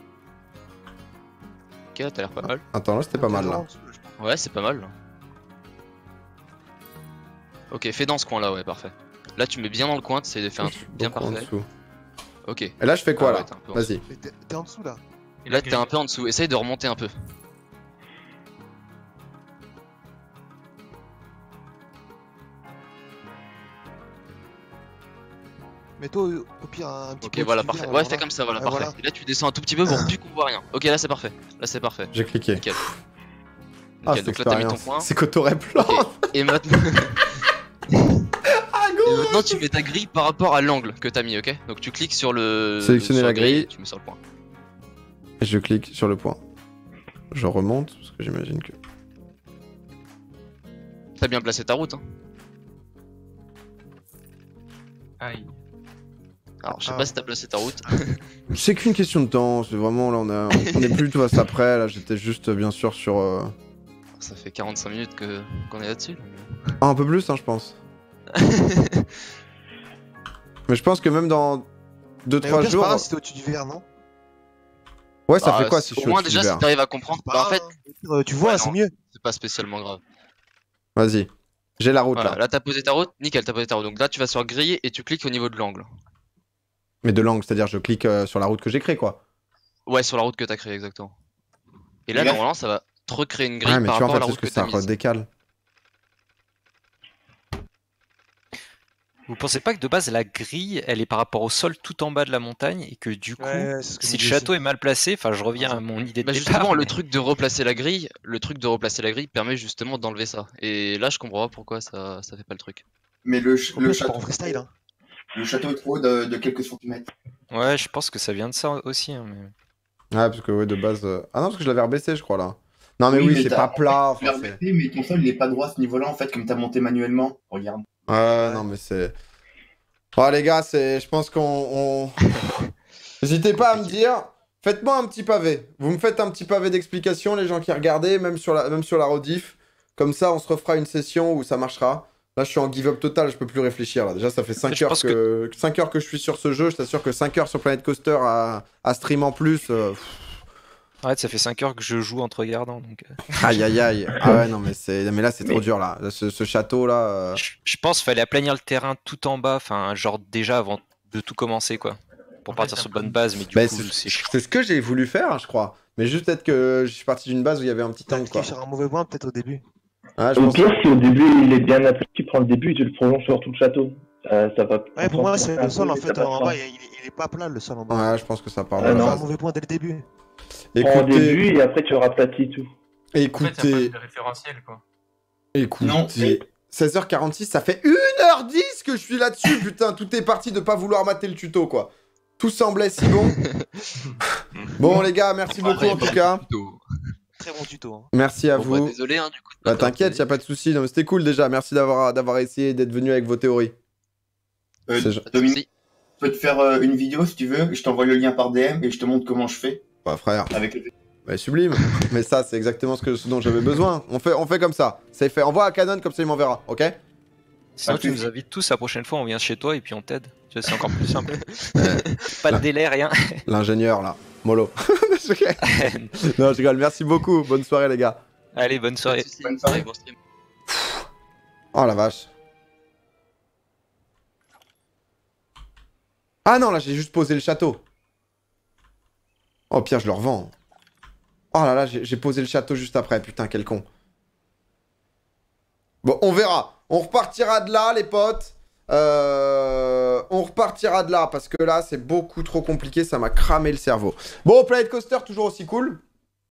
Ok, là, t'as l'air pas mal. Attends, là, c'était pas mal là. Ouais, c'est pas mal. Là. Ok, fais dans ce coin là, ouais, parfait. Là, tu mets bien dans le coin, t'essayes de faire un truc bien Donc, en parfait. dessous. Ok. Et là, je fais quoi Ah ouais, là t'es un peu en dessous. Vas-y. Mais t'es en dessous là. Et Là, la t'es grille. un peu en dessous. Essaye de remonter un peu. Mets-toi au pire un petit peu. Ok, voilà, au-dessus du parfait. verre, Ouais, alors fais là. comme ça, voilà, Ouais, parfait. voilà. Et là, tu descends un tout petit peu pour plus qu'on voit rien. Ok, là, c'est parfait. Là, c'est parfait. J'ai cliqué. Nickel. Ah, Nickel. cette Donc là, t'as mis ton expérience. point. C'est que t'aurais plan. Et maintenant. Ah, Et go. maintenant, tu mets ta grille par rapport à l'angle que t'as mis, ok? Donc tu cliques sur le. Sélectionner sur la grille. et tu mets sur le point. Je clique sur le point. Je remonte, parce que j'imagine que... T'as bien placé ta route, hein? Aïe. Alors, je sais pas si t'as placé ta route. C'est qu'une question de temps, c'est vraiment là on est plus tout à après, là j'étais juste bien sûr sur... Ça fait 45 minutes qu'on est là-dessus. Ah, un peu plus hein je pense. Mais je pense que même dans 2-3 Mais au pire, c'est jours... pas grave si t'es au-dessus du verre, non? Ouais ça Ah, fait quoi si je au suis moins, au-dessus déjà, du si verre? t'arrives à comprendre. C'est Bah, pas en fait, grave. Tu vois, Ouais, c'est non. mieux. c'est pas spécialement grave. Vas-y. J'ai la route Voilà, là. là, t'as posé ta route. Nickel, t'as posé ta route. Donc là, tu vas sur griller et tu cliques au niveau de l'angle. Mais de l'angle, c'est-à-dire je clique sur la route que j'ai créée quoi. Ouais, sur la route que t'as créée, exactement. Et là, Et là- normalement, ça va te recréer une grille Ah mais par tu vois en rapport à fait la c'est route ce que que t'as ça mise. redécale. Vous pensez pas que de base la grille elle est par rapport au sol tout en bas de la montagne et que du coup Ouais, c'est ce que je si me le dis château aussi. est mal placé, enfin je reviens à mon idée de Bah départ. justement, le mais- truc de replacer la grille, permet justement d'enlever ça. Et là, je comprends pas pourquoi ça fait pas le truc. Mais le, Au le pire, tu pars château, en freestyle. Hein. le château est trop haut de quelques centimètres. Ouais, je pense que ça vient de ça aussi. Hein, mais... Ah parce que ouais de base... Ah non parce que je l'avais rebaissé je crois là. Non mais oui, c'est t'as- pas plat. Tu l'as Enfin, c'est... remonté, mais ton sol il est pas droit à ce niveau-là en fait, comme t'as monté manuellement. Regarde. Ouais, non mais c'est... Oh les gars, je pense qu'on... N'hésitez pas à me dire, faites-moi un petit pavé. Vous me faites un petit pavé d'explication, les gens qui regardaient, même sur la rediff. Comme ça, on se refera une session où ça marchera. Là, je suis en give-up total, je peux plus réfléchir. Là. Déjà, ça fait 5 Je heures pense 5 heures que je suis sur ce jeu. Je t'assure que 5 heures sur Planet Coaster à stream en plus... Arrête, ça fait 5 heures que je joue en te regardant. Donc, Aïe, aïe, aïe. Ah ouais, non, mais là, c'est trop dur, là. Là, ce château, là... je pense qu'il fallait aplanir le terrain tout en bas, enfin genre déjà avant de tout commencer quoi. Pour En partir fait, sur t'as bonne base, mais du Bah, coup c'est chiant. c'est ce que j'ai voulu faire, hein, je crois. Mais juste peut-être que je suis parti d'une base où il y avait un petit T'as angle, quoi. cliqué sur un mauvais point peut-être au début. Ah, je Au pense... pire, si au début il est bien appris, tu prends le début et tu le prolonges sur tout le château. Ça va. Ouais, pour moi, c'est le sol en T'as fait pas de en chance. bas, il est pas plat le sol en bas. Ouais, je pense que ça part de Ah, la On a non. un base. mauvais point dès le début. Prends au Écoutez, début et après tu raplatis tout. En fait, y a pas écoutez, de référentiel, quoi. Non, écoutez. 16h46, ça fait 1h10 que je suis là-dessus, putain. Tout est parti de pas vouloir mater le tuto, quoi. Tout semblait si bon. Bon, les gars, merci beaucoup en tout cas. Très bon tuto. Hein. Merci à Bon, bah, vous. désolé, hein, du coup. Bah, t'inquiète, y a pas de souci. Non, mais c'était cool déjà. Merci d'avoir essayé d'être venu avec vos théories. C'est gen- Pas de Dominique, soucis. je peux te faire une vidéo si tu veux. Je t'envoie le lien par DM et je te montre comment je fais. Bah, frère. Avec le... Bah, sublime. Mais ça, c'est exactement ce dont j'avais besoin. On fait comme ça. C'est fait. Envoie à Canon, comme ça il m'enverra, ok? Sinon tu nous invites tous la prochaine fois, on vient chez toi et puis on t'aide. Tu vois, c'est encore plus simple. Pas de délai, rien. L'ingénieur, là. Mollo. Non, je rigole. Merci beaucoup. Bonne soirée, les gars. Allez, bonne Pas soirée. de soucis. Bonne soirée. Bon stream. Oh la vache. Ah non, là, j'ai juste posé le château. Oh, pire, je le revends. Oh là là, j'ai posé le château juste après. Putain, quel con. Bon, on verra. On repartira de là, les potes. On repartira de là, parce que là, c'est beaucoup trop compliqué. Ça m'a cramé le cerveau. Bon, Planet Coaster, toujours aussi cool.